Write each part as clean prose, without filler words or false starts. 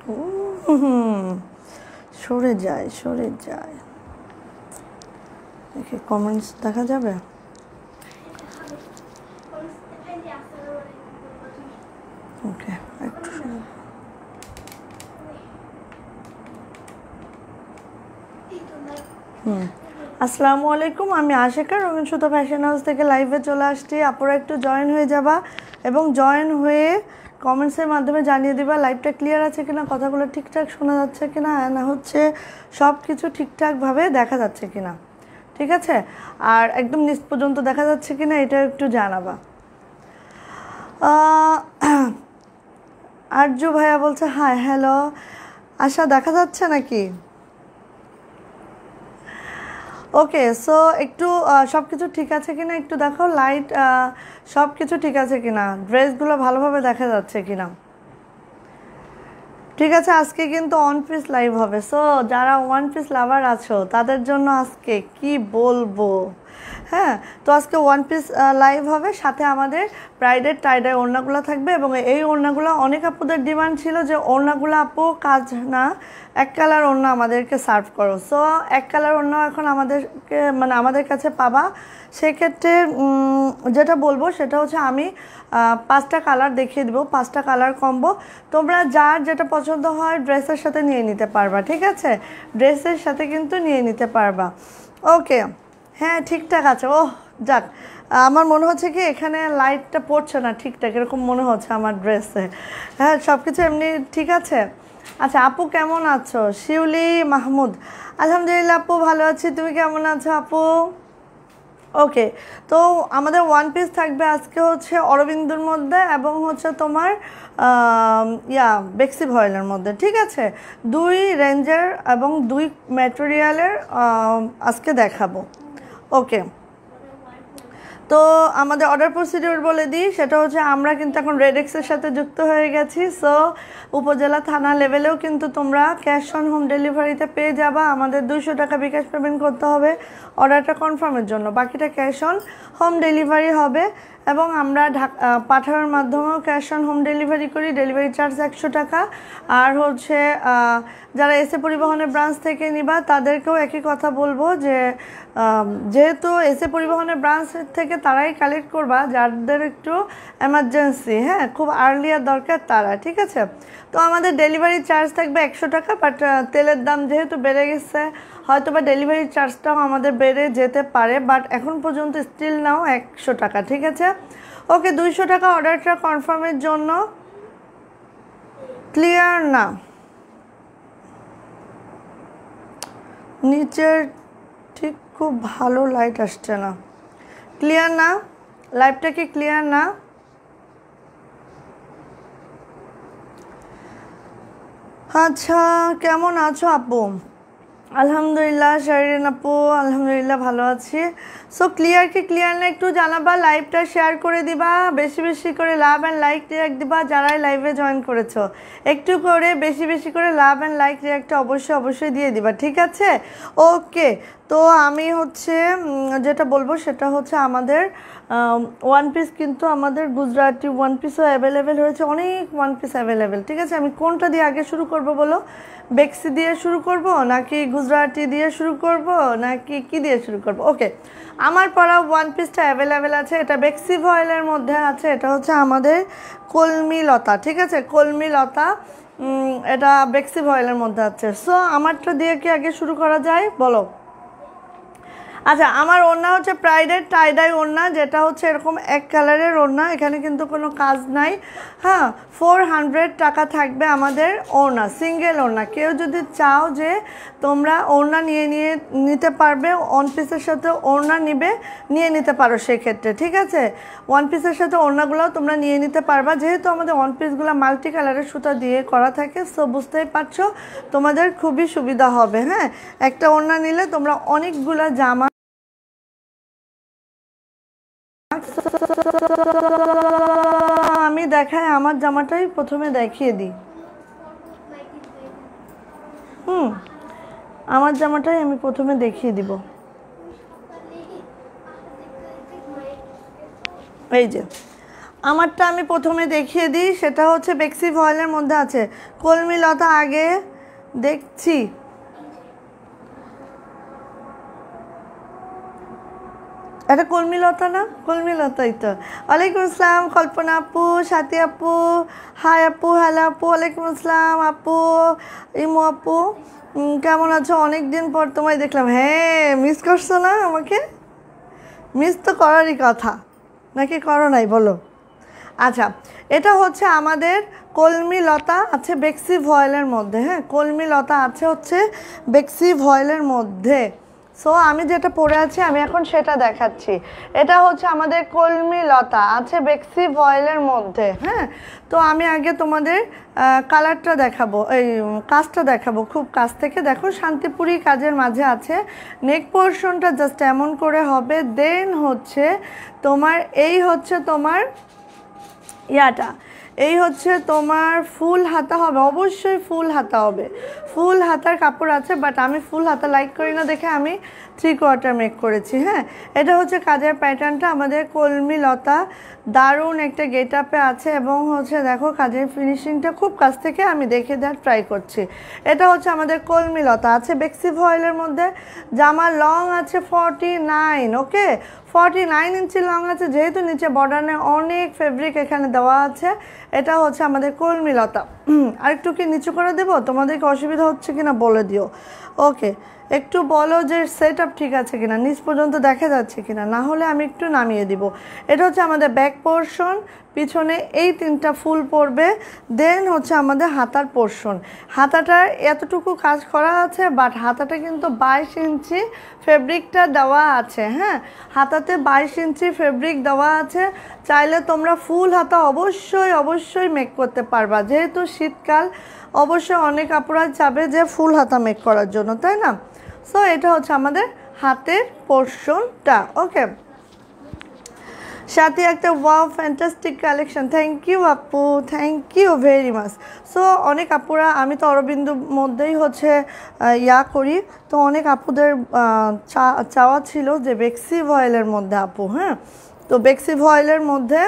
সরে যায় দেখে কমেন্টস দেখা যাবে। ওকে একটু আসসালামু আলাইকুম, আমি আশিকা রঙিন সুতো ফ্যাশন হাউস থেকে লাইভে চলে আসছি। আপনারা একটু জয়েন হয়ে যাবা এবং জয়েন হয়ে কমেন্টসের মাধ্যমে জানিয়ে দিবা লাইভটা ক্লিয়ার আছে কিনা, কথাগুলো ঠিকঠাক শোনা যাচ্ছে কিনা, না হচ্ছে সব কিছু ঠিকঠাকভাবে দেখা যাচ্ছে কিনা, ঠিক আছে? আর একদম নিচ পর্যন্ত দেখা যাচ্ছে কিনা এটা একটু জানাবা। আরজু ভাইয়া বলছে হাই, হ্যালো। আশা দেখা যাচ্ছে নাকি? ওকে, সো একটু সব কিছু ঠিক আছে কিনা একটু দেখো, লাইট সব কিছু ঠিক আছে কিনা, ড্রেসগুলো ভালোভাবে দেখা যাচ্ছে কিনা, ঠিক আছে? আজকে কিন্তু ওয়ান পিস লাইভ হবে, সো যারা ওয়ান পিস লাভার আছো তাদের জন্য আজকে কি বলবো, হ্যাঁ। তো আজকে ওয়ান পিস লাইভ হবে, সাথে আমাদের ব্রাইডের টাইডাই ওড়নাগুলো থাকবে। এবং এই ওড়নাগুলো অনেক আপুদের ডিমান্ড ছিল যে ওড়নাগুলো আপু কাজ না, এক কালার ওড়না আমাদেরকে সার্ভ করো। সো এক কালার ওড়না এখন আমাদেরকে মানে আমাদের কাছে পাবা। সেক্ষেত্রে যেটা বলবো সেটা হচ্ছে আমি 5টা কালার দেখিয়ে দেবো, 5টা কালার কম্বো। তোমরা যার যেটা পছন্দ হয় ড্রেসের সাথে নিয়ে নিতে পারবা, ঠিক আছে? ড্রেসের সাথে কিন্তু নিয়ে নিতে পারবা। ওকে, হ্যাঁ ঠিকঠাক আছে। ওহ যাক, আমার মনে হচ্ছে কি এখানে লাইটটা পড়ছে না ঠিকঠাক, এরকম মনে হচ্ছে আমার ড্রেসে। হ্যাঁ সব কিছু এমনি ঠিক আছে। আচ্ছা আপু কেমন আছো? শিউলি মাহমুদ, আলহামদুলিল্লাহ আপু ভালো আছি, তুমি কেমন আছো আপু? ওকে, তো আমাদের ওয়ান পিস থাকবে আজকে হচ্ছে অরবিন্দুর মধ্যে এবং হচ্ছে তোমার বেক্সি ভয়েলের মধ্যে, ঠিক আছে? 2 রেঞ্জের এবং 2 ম্যাটেরিয়ালের আজকে দেখাবো। ওকে, তো আমাদের অর্ডার প্রসিডিউর বলে দিই, সেটা হচ্ছে আমরা কিন্তু এখন রেডেক্সের সাথে যুক্ত হয়ে গেছি। সো উপজেলা থানা লেভেলেও কিন্তু তোমরা ক্যাশ অন হোম ডেলিভারিতে পেয়ে যাবা। আমাদের 200 টাকা বিকাশ পেমেন্ট করতে হবে অর্ডারটা কনফার্মের জন্য, বাকিটা ক্যাশ অন হোম ডেলিভারি হবে। এবং আমরা পাঠানোর মাধ্যমেও ক্যাশ অন হোম ডেলিভারি করি, ডেলিভারি চার্জ 100 টাকা। আর হচ্ছে যারা এসএ পরিবহনের ব্রাঞ্চ থেকে নিবা তাদেরকেও একই কথা বলবো যে যেহেতু এসএ পরিবহনের ব্রাঞ্চ থেকে তারাই কালেক্ট করবা যাদের একটু এমার্জেন্সি, হ্যাঁ খুব আর্লিয়ার দরকার তারা, ঠিক আছে? তো আমাদের ডেলিভারি চার্জ থাকবে 100 টাকা, বাট তেলের দাম যেহেতু বেড়ে গেছে হয়তো বা ডেলিভারি চার্জটাও আমাদের বেড়ে যেতে পারে, বাট এখন পর্যন্ত স্টিল নাও 100 টাকা, ঠিক আছে? ওকে, 200 টাকা অর্ডারটা কনফার্মের জন্য। ক্লিয়ার না? নিচের ঠিক খুব ভালো লাইট আসছে না, ক্লিয়ার না? লাইভটা কি ক্লিয়ার না? আচ্ছা কেমন আছো আপু? আলহামদুলিল্লাহ। শারীন আপু আলহামদুলিল্লাহ ভালো আছি। সো ক্লিয়ার কি ক্লিয়ার না একটু জানাবা, লাইভটা শেয়ার করে দিবা, বেশি বেশি করে লাভ অ্যান্ড লাইক রিয়াক্ট দিবা যারাই লাইভে জয়েন করেছো, একটু করে বেশি বেশি করে লাভ অ্যান্ড লাইক রিয়াক্টটা অবশ্যই দিয়ে দিবা, ঠিক আছে? ওকে, তো আমি হচ্ছে যেটা বলবো সেটা হচ্ছে আমাদের ওয়ান পিস কিন্তু আমাদের গুজরাটি ওয়ান পিসও অ্যাভেলেবেল হয়েছে, অনেক ওয়ান পিস অ্যাভেলেবেল, ঠিক আছে? আমি কোনটা দিয়ে আগে শুরু করব বলো? বেক্সি দিয়ে শুরু করব নাকি গুজরাটি দিয়ে শুরু করব নাকি কি দিয়ে শুরু করব? ওকে, আমার পরা ওয়ান পিসটা অ্যাভেলেবেল আছে, এটা বেক্সি ভয়েলের মধ্যে আছে, এটা হচ্ছে আমাদের কলমি লতা, ঠিক আছে? কলমি লতা, এটা বেক্সি ভয়েলের মধ্যে আছে। সো আমারটা দিয়ে কি আগে শুরু করা যায় বলো? আচ্ছা, আমার ওড়না হচ্ছে প্রাইডের টাইডাই ওড়না, যেটা হচ্ছে এরকম এক কালারের ওড়না, এখানে কিন্তু কোনো কাজ নাই, হ্যাঁ। 400 টাকা থাকবে আমাদের ওড়না, সিঙ্গেল ওড়না। কেউ যদি চাও যে তোমরা ওড়না নিতে পারবে, ওয়ান পিসের সাথে ওড়না নিয়ে নিতে পারো সেক্ষেত্রে, ঠিক আছে? ওয়ান পিসের সাথে ওড়নাগুলোও তোমরা নিয়ে নিতে পারবা, যেহেতু আমাদের ওয়ান পিসগুলো মাল্টি কালারের সুতা দিয়ে করা থাকে। সো বুঝতেই পারছো তোমাদের খুবই সুবিধা হবে, হ্যাঁ। একটা ওড়না নিলে তোমরা অনেকগুলো জামা, আমি দেখাই আমার জামাটাই প্রথমে দেখিয়ে দিই। আমার জামাটাই আমি প্রথমে দেখিয়ে দিব। এই যে আমারটা আমি প্রথমে দেখিয়ে দিই, সেটা হচ্ছে বেক্সি ভয়েলের মধ্যে আছে। কলমি লতা আগে দেখছি, এটা কলমি লতা না? কলমি লতাই তো। ওয়ালাইকুম আসসালাম কল্পনা আপু, সাথী আপু, হাই আপু, হ্যালো আপু, ওয়ালাইকুম আসসালাম আপু, ইমু আপু, কেমন আছো? অনেক দিন পর তোমায় দেখলাম। হ্যাঁ, মিস করছো না আমাকে? মিস তো করারই কথা, নাকি করো নাই বলো? আচ্ছা, এটা হচ্ছে আমাদের কলমি লতা আছে বেক্সি ভয়েলের মধ্যে। হ্যাঁ, কলমি লতা আছে হচ্ছে বেক্সি ভয়েলের মধ্যে। সো আমি যেটা পরে আছি আমি এখন সেটা দেখাচ্ছি। এটা হচ্ছে আমাদের কলমি লতা আছে বেক্সি ভয়েলের মধ্যে। হ্যাঁ, তো আমি আগে তোমাদের কালারটা দেখাবো, এই কাজটা দেখাবো, খুব কাছ থেকে দেখো। শান্তিপুরি কাজের মাঝে আছে, নেক পোর্শনটা জাস্ট এমন করে হবে। দেন হচ্ছে তোমার এই হচ্ছে তোমার ইয়াটা, এই হচ্ছে তোমার ফুল হাতা হবে, অবশ্যই ফুল হাতা হবে। ফুল হাতার কাপড় আছে, বাট আমি ফুল হাতা লাইক করি না দেখে আমি 3/4 মেক করেছি। হ্যাঁ, এটা হচ্ছে কাজের প্যাটার্নটা। আমাদের কলমি লতা দারুণ একটা গেট আপে আছে, এবং হচ্ছে দেখো কাজের ফিনিশিংটা খুব কাছ থেকে আমি দেখে দেওয়ার ট্রাই করছি। এটা হচ্ছে আমাদের কলমি লতা আছে বেক্সি ভয়েলের মধ্যে। জামার লং আছে 49। ওকে, 49 ইঞ্চি লং আছে, যেহেতু নিচে বর্ডারে অনেক ফেব্রিক এখানে দেওয়া আছে। এটা হচ্ছে আমাদের কলমি লতা। আরেকটু কি নিচু করে দেবো? তোমাদেরকে অসুবিধা হচ্ছে কিনা বলে দিও। ওকে, একটু বলো যে সেট আপ ঠিক আছে কিনা, নিচ পর্যন্ত দেখা যাচ্ছে কিনা, না হলে আমি একটু নামিয়ে দিব। এটা হচ্ছে আমাদের ব্যাক পোর্শন, পিছনে এই 3টা ফুল পড়বে। দেন হচ্ছে আমাদের হাতার পোর্শন। হাতাটার এতটুকু কাজ করা আছে, বাট হাতাটা কিন্তু 22 ইঞ্চি ফেব্রিকটা দেওয়া আছে। হ্যাঁ, হাতাতে 22 ইঞ্চি ফেব্রিক দেওয়া আছে। চাইলে তোমরা ফুল হাতা অবশ্যই অবশ্যই মেক করতে পারবা, যেহেতু শীতকাল। অবশ্যই অনেক আপুরা চাবে যে ফুল হাতা মেক করার জন্য, তাই না? সো এটা হচ্ছে আমাদের হাতের পোর্শনটা। ওকে, সাথে একটা wow fantastic collection. Thank you আপু, thank you very much. So অনেক আপুরা, আমি তো অরবিন্দুর মধ্যেই হচ্ছে ইয়া করি, তো অনেক আপুদের চাওয়া ছিল যে বেক্সি ভয়েলের মধ্যে আপু। হ্যাঁ, তো বেক্সি ভয়েলের মধ্যে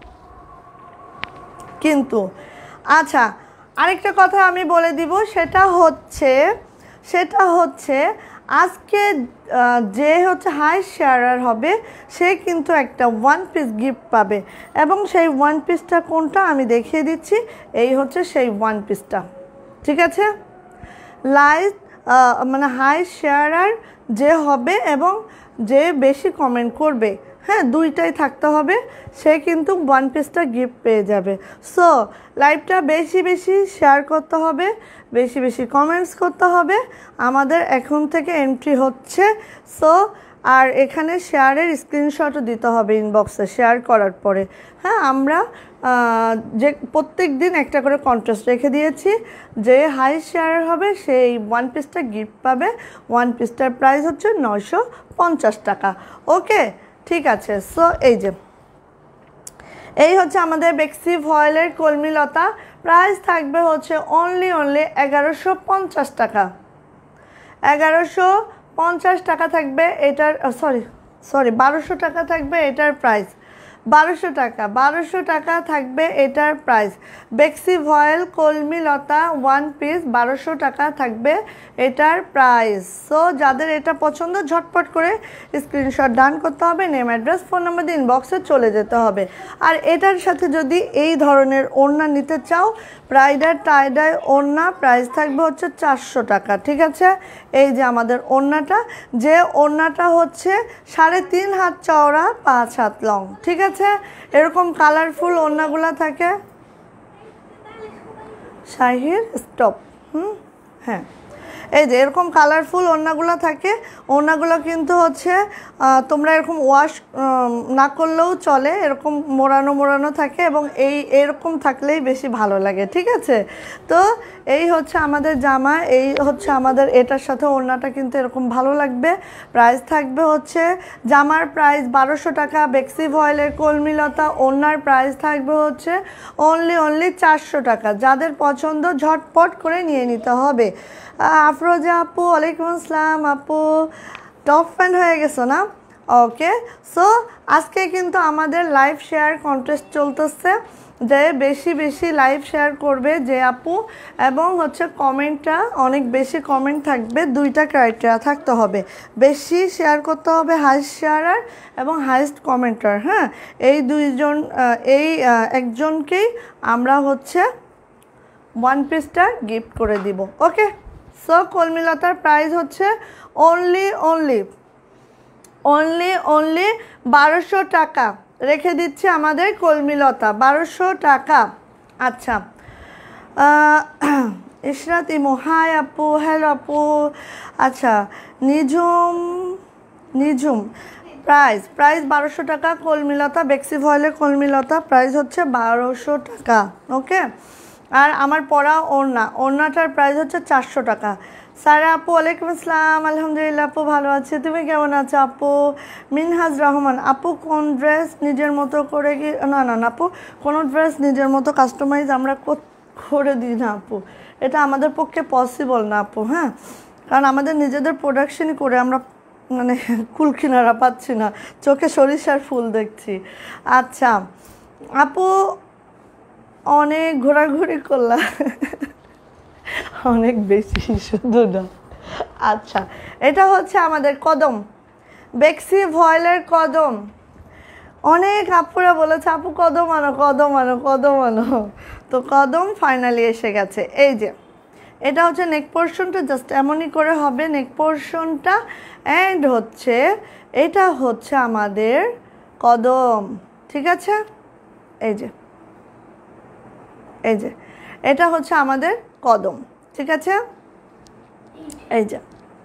কিন্তু আচ্ছা, আরেকটা কথা আমি বলে দিব, সেটা হচ্ছে আজকে যে হচ্ছে হাই শেয়ারার হবে সে কিন্তু একটা 1 পিস গিফট পাবে, এবং সেই 1 পিসটা কোনটা আমি দেখিয়ে দিচ্ছি। এই হচ্ছে সেই 1 পিসটা, ঠিক আছে? লাইভ মানে হাই শেয়ারার যে হবে এবং যে বেশি কমেন্ট করবে, হ্যাঁ, দুইটাই থাকতে হবে, সে কিন্তু 1 পিসটা গিফট পেয়ে যাবে। সো লাইভটা বেশি বেশি শেয়ার করতে হবে, বেশি বেশি কমেন্টস করতে হবে। আমাদের এখন থেকে এন্ট্রি হচ্ছে। সো আর এখানে শেয়ারের স্ক্রিনশটও দিতে হবে ইনবক্সে শেয়ার করার পরে। হ্যাঁ, আমরা যে প্রত্যেক দিন একটা করে কন্টেস্ট রেখে দিয়েছি, যে হাই শেয়ার হবে সেই 1 পিসটা গিফট পাবে। 1 পিসটার প্রাইস হচ্ছে 950 টাকা। ওকে, ঠিক আছে। সো এই হচ্ছে আমাদের বেক্সি ভয়েলের কলমি লতা। প্রাইস থাকবে হচ্ছে অনলি 1150 টাকা। 1150 টাকা থাকবে এটার, সরি 1200 টাকা থাকবে এটার প্রাইস। 1200 টাকা থাকবে এটার প্রাইস। বেক্সি ভয়েল কলমি লতা 1 পিস 1200 টাকা থাকবে এটার প্রাইস। সো যাদের এটা পছন্দ ঝটপট করে স্ক্রিনশট ডান করতে হবে, নেম অ্যাড্রেস ফোন নাম্বার দিয়ে ইনবক্সে চলে যেতে হবে। আর এটার সাথে যদি এই ধরনের ওড়না নিতে চাও, ব্রাইডাল টাইডাই ওড়না, প্রাইস থাকবে হচ্ছে 400 টাকা। ঠিক আছে, এই যে আমাদের ওড়নাটা, যে ওড়নাটা হচ্ছে 3.5 হাত চওড়া 5 হাত লং। ঠিক আছে, এরকম কালারফুল ওড়নাগুলো থাকে। শাহির স্টপ। হ্যাঁ, এই যে এরকম কালারফুল ওড়নাগুলো থাকে। ওড়নাগুলো কিন্তু হচ্ছে তোমরা এরকম ওয়াশ না করলেও চলে, এরকম মোড়ানো থাকে, এবং এরকম থাকলেই বেশি ভালো লাগে। ঠিক আছে, তো এই হচ্ছে আমাদের জামা, এই হচ্ছে আমাদের এটার সাথে ওড়নাটা কিন্তু এরকম ভালো লাগবে। প্রাইস থাকবে হচ্ছে, জামার প্রাইস 1200 টাকা, বেক্সি ভয়েলের কলমি লতা ওড়নার প্রাইস থাকবে হচ্ছে অনলি 400 টাকা। যাদের পছন্দ ঝটপট করে নিয়ে নিতে হবে। আফরোজা আপু, ওয়ালাইকুম আসসালাম আপু, টপ ফ্যান হয়ে গেছো না? ওকে, সো আজকে কিন্তু আমাদের লাইভ শেয়ার কন্টেস্ট চলতেছে, যে বেশি বেশি লাইভ শেয়ার করবে যে আপু, এবং হচ্ছে কমেন্টটা অনেক বেশি কমেন্ট থাকবে। দুইটা ক্রাইটেরিয়া থাকতে হবে, বেশি শেয়ার করতে হবে হাইস্ট শেয়ারার এবং হাইস্ট কমেন্টার। হ্যাঁ, এই দুইজন একজনকেই আমরা হচ্ছে ওয়ান পিসটা গিফট করে দিব। ওকে, সো কলমিলতার প্রাইস হচ্ছে অনলি 1200 টাকা রেখে দিচ্ছে আমাদের কলমিলতা, 1200 টাকা। আচ্ছা, ইশরাত ইমো, হাই আপু, হ্যালো আপু। আচ্ছা, নিঝুম প্রাইস 1200 টাকা কলমিলতা, বেক্সি ভয়েলের কলমিলতা প্রাইস হচ্ছে 1200 টাকা। ওকে, আর আমার পরা ওড়নাটার প্রাইস হচ্ছে 400 টাকা। সারা আপু, ওয়ালাইকুম আসসালাম, আলহামদুলিল্লাহ আপু ভালো আছে, তুমি কেমন আছো আপু? মিনহাজ রহমান আপু, কোন ড্রেস নিজের মতো করে কি না আপু, কোনো ড্রেস নিজের মতো কাস্টমাইজ আমরা করে দিই না আপু, এটা আমাদের পক্ষে পসিবল না আপু। হ্যাঁ, কারণ আমাদের নিজেদের প্রোডাকশনই করে আমরা মানে কুল কিনারা পাচ্ছি না, চোখে সরিষার ফুল দেখছি। আচ্ছা আপু, অনেক ঘোরাঘুরি করলাম, অনেক বেশি শুধু না। আচ্ছা, এটা হচ্ছে আমাদের কদম, বেক্সি ভয়েলের কদম। অনেক আপুরা বলেছে আপু কদম আনো, তো কদম ফাইনালি এসে গেছে। এই যে এটা হচ্ছে নেক পোর্শনটা, জাস্ট এমনই করে হবে নেক পোর্শনটা, অ্যান্ড হচ্ছে এটা হচ্ছে আমাদের কদম। ঠিক আছে, এই যে এটা হচ্ছে আমাদের কদম। ঠিক আছে, এই যে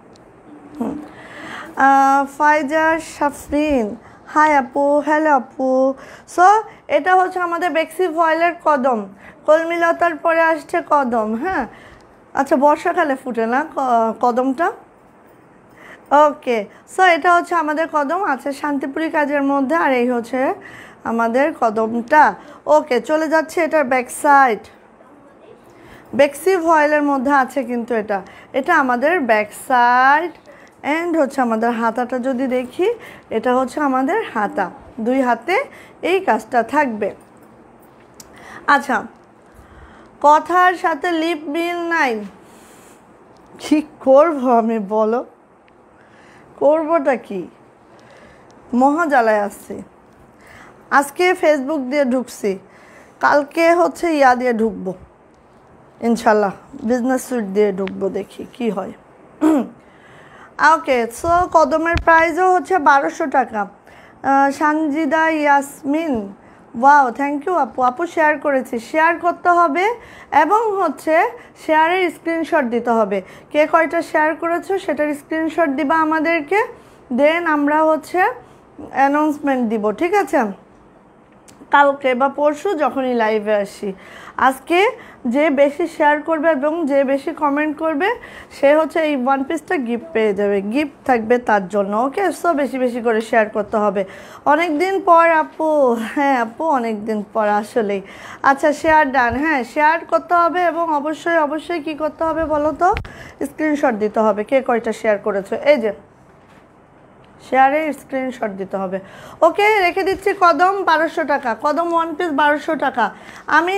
ফাইজা শাফরিন, হাই আপু, হ্যালো আপু। সো এটা হচ্ছে আমাদের বেক্সি ভয়েলের কদম, কলমিলতার পরে আসছে কদম। হ্যাঁ, আচ্ছা, বর্ষাকালে ফুটে না কদমটা। ওকে, সো এটা হচ্ছে আমাদের কদম, আছে শান্তিপুরি কাজের মধ্যে, আর এই হচ্ছে আমাদের কদমটা। ওকে, চলে যাচ্ছে এটার ব্যাক সাইড, বেক্সি ভয়েলের মধ্যে আছে কিন্তু এটা আমাদের ব্যাক সাইড, অ্যান্ড হচ্ছে আমাদের হাতাটা যদি দেখি, এটা হচ্ছে আমাদের হাতা, দুই হাতে এই কাজটা থাকবে। আচ্ছা, কথার সাথে লিপ মিল নাই, কি করবো আমি বলো, করবোটা কি, মহাজালায় আসছি। আজকে ফেসবুক দিয়ে ঢুকছি, কালকে হচ্ছে দিয়ে ঢুকবো ইনশাল্লাহ, বিজনেস সুইট দিয়ে ঢুকবো, দেখি কি হয়। ওকে, সো কদমের প্রাইসও হচ্ছে 1200 টাকা। Sanjida Yasmin, wow, thank you আপু শেয়ার করেছি, শেয়ার করতে হবে এবং হচ্ছে শেয়ারের স্ক্রিনশট দিতে হবে, কে কয়টা শেয়ার করেছো সেটার স্ক্রিনশট দিবা আমাদেরকে, দেন আমরা হচ্ছে অ্যানাউন্সমেন্ট দিব। ঠিক আছে, কালকে বা পরশু যখনই লাইভে আসি। আজকে যে বেশি শেয়ার করবে এবং যে বেশি কমেন্ট করবে সে হচ্ছে এই ওয়ান পিসটা গিফট পেয়ে যাবে, গিফট থাকবে তার জন্য। ওকে, সো বেশি বেশি করে শেয়ার করতে হবে। অনেক দিন পর আপু, হ্যাঁ আপু অনেক দিন পর আসলেই। আচ্ছা, শেয়ার ডান, হ্যাঁ শেয়ার করতে হবে এবং অবশ্যই কী করতে হবে বলো তো, স্ক্রিনশট দিতে হবে কে কয়টা শেয়ার করেছো, এই যে শেয়ারের স্ক্রিনশট দিতে হবে। ওকে, রেখে দিচ্ছি কদম 1200 টাকা, কদম ওয়ান পিস 1200 টাকা। আমি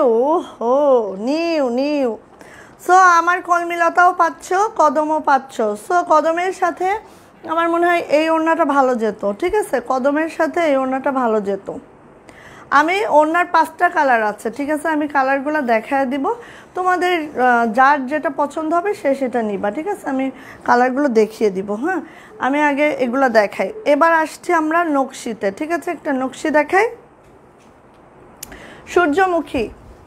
নিউ সো আমার কলমিলতাও পাচ্ছ, কদমও পাচ্ছ। সো কদমের সাথে আমার মনে হয় এই ওড়নাটা ভালো যেত। ঠিক আছে, কদমের সাথে এই ওড়নাটা ভালো যেত। আমি ওড়নার 5টা কালার আছে, ঠিক আছে, আমি কালারগুলো দেখায় দিব, তোমাদের যার যেটা পছন্দ হবে সে সেটা নিবা। ঠিক আছে, আমি কালারগুলো দেখিয়ে দিব। হ্যাঁ, আমি আগে এগুলো দেখাই। এবার আসছি আমরা নকশিতে। ঠিক আছে, একটা নকশি দেখাই, সূর্যমুখী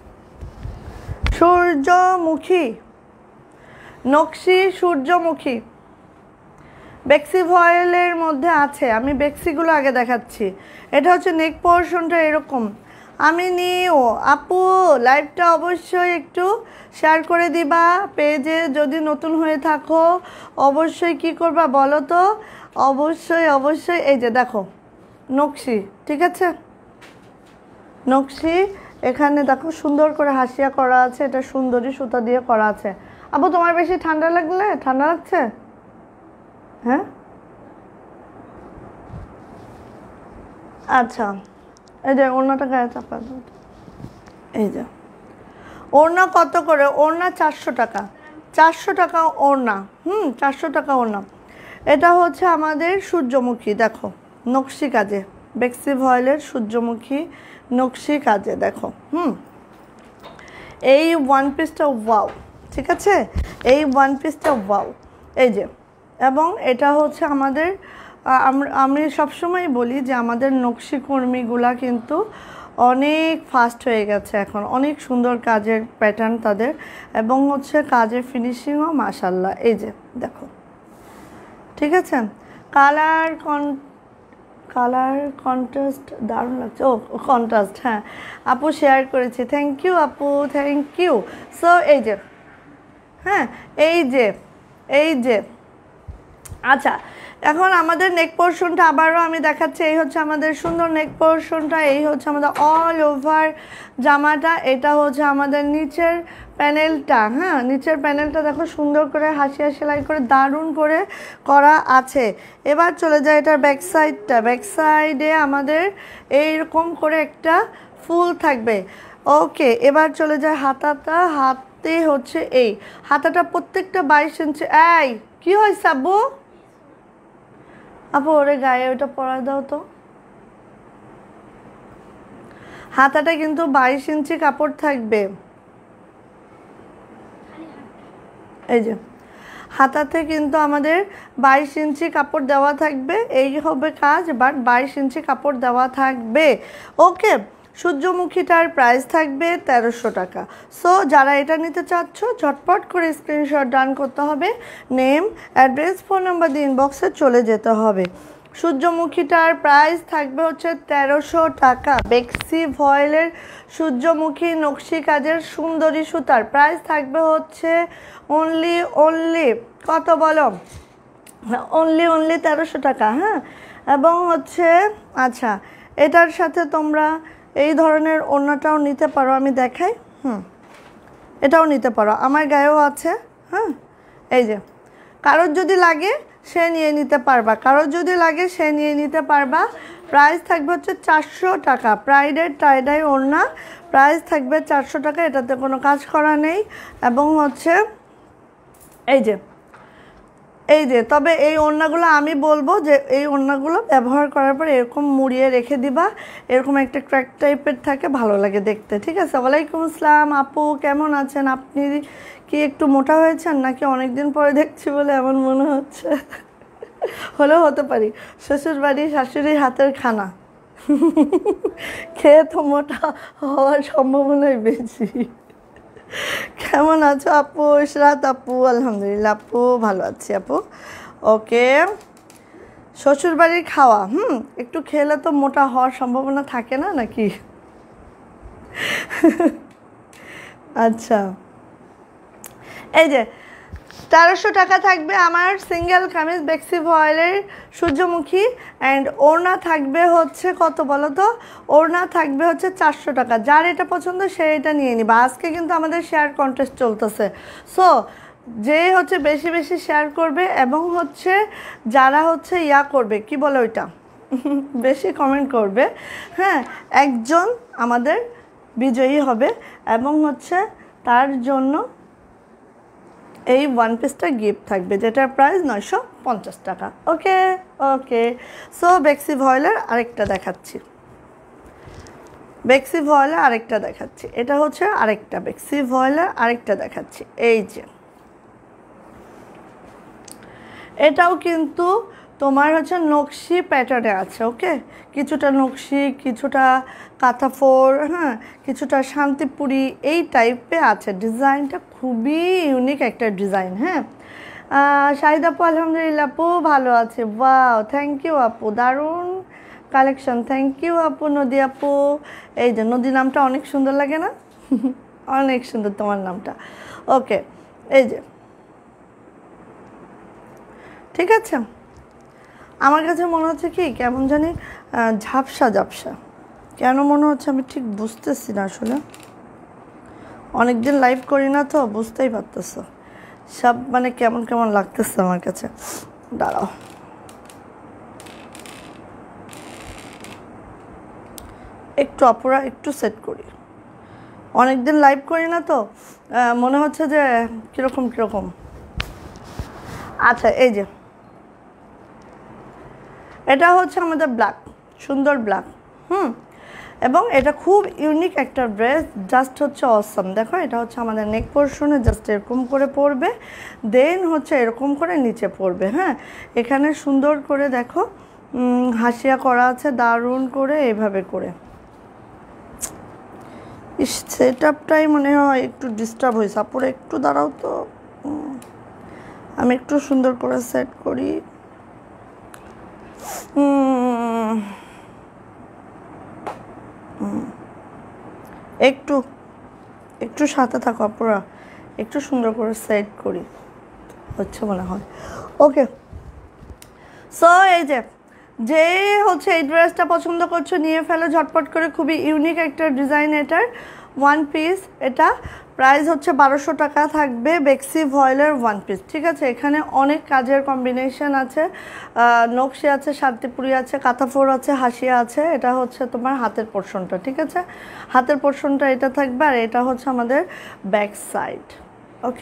নকশি, সূর্যমুখী বেক্সি ভয়েলের মধ্যে আছে। আমি বেক্সিগুলো আগে দেখাচ্ছি। এটা হচ্ছে নেক পোর্শনটা এরকম। আমি আপু লাইভটা অবশ্যই একটু শেয়ার করে দিবা পেজে, যদি নতুন হয়ে থাকো অবশ্যই কি করবা বলো তো, অবশ্যই এই যে দেখো নকশি। ঠিক আছে, নকশি এখানে দেখো সুন্দর করে হাসিয়া করা আছে, এটা সুন্দরী সুতা দিয়ে করা আছে। আপু তোমার বেশি ঠান্ডা লাগছে? হ্যাঁ, আচ্ছা, এই যে ওড়নাটা গায়ে চাপা দাও। এই যে ওড়না কত করে? ওড়না 400 টাকা। 400 টাকা ওড়না। 400 টাকা ওড়না। এটা হচ্ছে আমাদের সূর্যমুখী, দেখো নকশি কাজে, বেক্সি ভয়েলের সূর্যমুখী নকশি কাজে, দেখো। এই ওয়ান পিসটা ওয়াও, ঠিক আছে, এই ওয়ান পিসটা ওয়াও। এই যে, এবং এটা হচ্ছে আমাদের, আমি সবসময় বলি যে আমাদের নকশি কর্মীগুলা কিন্তু অনেক ফাস্ট হয়ে গেছে এখন, অনেক সুন্দর কাজের প্যাটার্ন তাদের, এবং হচ্ছে কাজের ফিনিশিংও মাশাল্লাহ। এই যে দেখো, ঠিক আছে, কালার কন্ট্রাস্ট দারুণ লাগছে। ও কন্ট্রাস্ট, হ্যাঁ আপু শেয়ার করেছি, থ্যাংক ইউ আপু, থ্যাংক ইউ। সো এই যে, হ্যাঁ এই যে আচ্ছা, এখন আমাদের নেক পোর্শনটা আবারও আমি দেখাচ্ছি। এই হচ্ছে আমাদের সুন্দর নেক পোর্শনটা, এই হচ্ছে আমাদের অল ওভার জামাটা। এটা হচ্ছে আমাদের নিচের প্যানেলটা, হ্যাঁ নিচের প্যানেলটা দেখো সুন্দর করে হাসিয়া সেলাই করে দারুণ করে করা আছে। এবার চলে যায় এটার ব্যাক সাইডটা। ব্যাক সাইডে আমাদের এইরকম করে একটা ফুল থাকবে। ওকে, এবার চলে যায় হাতাটা। হাতে হচ্ছে এই হাতাটা প্রত্যেকটা 22 ইঞ্চি। এই কি হয়েছে আব্বু? আপু ওরে গায়ে ওটা পরা দাও তো। হাতাটা কিন্তু 22 ইঞ্চি কাপড় থাকবে। এই যে হাতাতে কিন্তু আমাদের 22 ইঞ্চি কাপড় দেওয়া থাকবে, এই হবে কাজ, বাট 22 ইঞ্চি কাপড় দেওয়া থাকবে। ওকে, সূর্যমুখীটার প্রাইস থাকবে 1300 টাকা। সো যারা এটা নিতে চাচ্ছ ঝটপট করে স্ক্রিনশট ডান করতে হবে, নেম অ্যাড্রেস ফোন নাম্বার দিয়ে ইনবক্সে চলে যেতে হবে। সূর্যমুখীটার প্রাইস থাকবে হচ্ছে 1300 টাকা। বেক্সি ভয়েলের সূর্যমুখী নকশি কাজের সুন্দরী সুতার প্রাইস থাকবে হচ্ছে অনলি কত বলো? অনলি 1300 টাকা। হ্যাঁ, এবং হচ্ছে আচ্ছা, এটার সাথে তোমরা এই ধরনের ওড়নাটাও নিতে পারো, আমি দেখাই। এটাও নিতে পারো, আমার গায়েও আছে। হ্যাঁ, এই যে কারোর যদি লাগে সে নিয়ে নিতে পারবা, কারোর যদি লাগে সে নিয়ে নিতে পারবা। প্রাইস থাকবে হচ্ছে 400 টাকা। প্রাইডের টাইডাই ওড়না, প্রাইস থাকবে 400 টাকা। এটাতে কোনো কাজ করা নেই। এবং হচ্ছে এই যে তবে এই ওড়নাগুলো আমি বলবো যে এই ওড়নাগুলো ব্যবহার করার পর এরকম মুড়িয়ে রেখে দিবা, এরকম একটা ক্র্যাক টাইপের থাকে, ভালো লাগে দেখতে। ঠিক আছে, ওয়ালাইকুম আসসালাম আপু, কেমন আছেন আপনি? কি একটু মোটা হয়েছেন নাকি? অনেক দিন পরে দেখছি বলে এমন মনে হচ্ছে। হলেও হতে পারি, শ্বশুর বাড়ি শাশুড়ির হাতের খানা খেয়ে তো মোটা হওয়ার সম্ভাবনাই বেশি। কেমন আছো আপু? ইশরাত আপু, আলহামদুলিল্লাহ আপু ভালো আছি আপু। ওকে, শ্বশুরবাড়ির খাওয়া একটু খেলে তো মোটা হওয়ার সম্ভাবনা থাকে না নাকি? আচ্ছা, এই যে 1300 টাকা থাকবে আমার সিঙ্গেল কামিজ বেক্সি ভয়েলের সূর্যমুখী। অ্যান্ড ওড়না থাকবে হচ্ছে কত বলো তো? ওড়না থাকবে হচ্ছে 400 টাকা। যার এটা পছন্দ সে এটা নিয়ে নিবা। আজকে কিন্তু আমাদের শেয়ার কন্টেস্ট চলতেছে। সো যে হচ্ছে বেশি বেশি শেয়ার করবে এবং হচ্ছে যারা হচ্ছে ইয়া করবে, কি বলে ওইটা, বেশি কমেন্ট করবে, হ্যাঁ, একজন আমাদের বিজয়ী হবে। এবং হচ্ছে তার জন্য এই ওয়ান পিসটা গিফট থাকবে, যেটার প্রাইস 950 টাকা। ওকে ওকে, সো বেক্সি ভয়েলের আরেকটা দেখাচ্ছি, বেক্সি ভয়েলের আরেকটা দেখাচ্ছি। এটা হচ্ছে আরেকটা বেক্সি ভয়েলের আরেকটা দেখাচ্ছি। এই যে এটাও কিন্তু তোমার হচ্ছে নকশি প্যাটার্নে আছে। ওকে, কিছুটা নকশি, কিছুটা কাঁথা ফোর, হ্যাঁ, কিছুটা শান্তিপুরি, এই টাইপে আছে। ডিজাইনটা খুবই ইউনিক একটা ডিজাইন। হ্যাঁ, শাহিদ আপু আলহামদুলিল্লাহ আপু ভালো আছে। ওয়াও, থ্যাংক ইউ আপু, দারুণ কালেকশন, থ্যাংক ইউ আপু। নদী আপু, এই যে নদী নামটা অনেক সুন্দর লাগে না? অনেক সুন্দর তোমার নামটা। ওকে, এই যে ঠিক আছে, আমার কাছে মনে হচ্ছে কি কেমন জানি ঝাপসা ঝাপসা, কেন মনে হচ্ছে আমি ঠিক বুঝতেছি না। আসলে অনেকদিন লাইভ করি না তো, বুঝতেই পারতেছো সব, মানে কেমন কেমন লাগতেছে আমার কাছে। দাঁড়াও, একটু আপুরা একটু সেট করি, অনেকদিন লাইভ করি না তো মনে হচ্ছে যে কীরকম কীরকম। আচ্ছা এই যে এটা হচ্ছে আমাদের ব্ল্যাক, সুন্দর ব্ল্যাক। এবং এটা খুব ইউনিক একটা ড্রেস, জাস্ট হচ্ছে অসম। দেখো এটা হচ্ছে আমাদের নেক পোর্শনে জাস্ট এরকম করে পরবে, দেন হচ্ছে এরকম করে নিচে পরবে। হ্যাঁ, এখানে সুন্দর করে দেখো হাসিয়া করা আছে দারুণ করে এইভাবে করে। সেট আপটাই মনে হয় একটু ডিস্টার্ব হয়েছে, আপুরে একটু দাঁড়াও তো, আমি একটু সুন্দর করে সেট করি। একটু একটু সাথে থাকো আপুরা, একটু সুন্দর করে সেট করি, হচ্ছে মনে হয়। ওকে, সো এই যে হচ্ছে এই ড্রেসটা পছন্দ করছো নিয়ে ফেলো ঝটপট করে, খুবই ইউনিক একটা ডিজাইন এটার, ওয়ান পিস। এটা প্রাইস হচ্ছে 1200 টাকা থাকবে, বেক্সি ভয়েলের ওয়ান পিস। ঠিক আছে, এখানে অনেক কাজের কম্বিনেশন আছে, নকশি আছে, শান্তিপুরি আছে, কাঁথাফোর আছে, হাসিয়া আছে। এটা হচ্ছে তোমার হাতের পোর্শনটা। ঠিক আছে, হাতের পোর্শনটা এটা থাকবে, আর এটা হচ্ছে আমাদের ব্যাক সাইড। ওকে,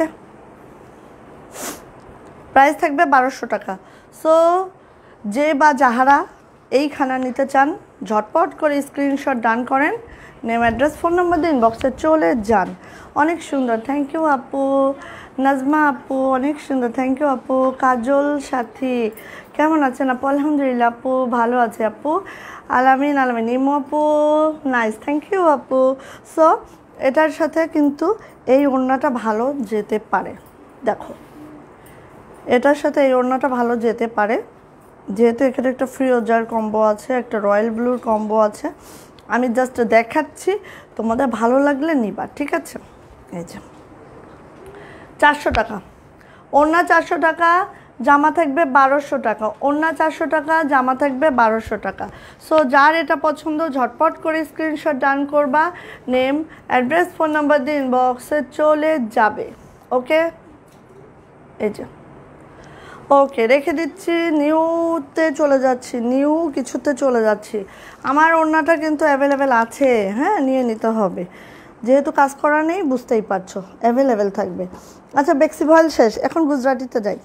প্রাইস থাকবে 1200 টাকা। সো যে বা যাহারা এই খানা নিতে চান ঝটপট করে স্ক্রিনশট ডান করেন, নেম অ্যাড্রেস ফোন নাম্বার দিন, বক্সে চলে যান। অনেক সুন্দর, থ্যাংক ইউ আপু। নাজমা আপু অনেক সুন্দর, থ্যাংক ইউ আপু। কাজল সাথী কেমন আছেন আপু? আলহামদুলিল্লাহ আপু, ভালো আছে আপু। আলামিন ইমু আপু নাইস, থ্যাংক ইউ আপু। সো এটার সাথে কিন্তু এই ওড়নাটা ভালো যেতে পারে, দেখো এটার সাথে এই ওড়নাটা ভালো যেতে পারে, যেহেতু এখানে একটা ফিরোজার কম্বো আছে, একটা রয়্যাল ব্লুর কম্বো আছে। আমি জাস্ট দেখাচ্ছি, তোমাদের ভালো লাগলে নিবা। ঠিক আছে, এই যে 400 টাকা ওড়না, 400 টাকা জামা থাকবে 1200 টাকা, ওড়না 400 টাকা জামা থাকবে 1200 টাকা। সো যার এটা পছন্দ ঝটপট করে স্ক্রিনশট ডান করবা, নেম অ্যাড্রেস ফোন নাম্বার দিন, বক্সে চলে যাবে। ওকে, এই যে ওকে রেখে দিচ্ছি, নিউতে চলে যাচ্ছি, নিউ কিছুতে চলে যাচ্ছি। আমার ওড়নাটা কিন্তু অ্যাভেলেবেল আছে, হ্যাঁ নিয়ে নিতে হবে, যেহেতু কাজ করা নেই বুঝতেই পারছো, অ্যাভেলেবেল থাকবে। আচ্ছা বেক্সি ভয়েল শেষ, এখন গুজরাটিতে যাই।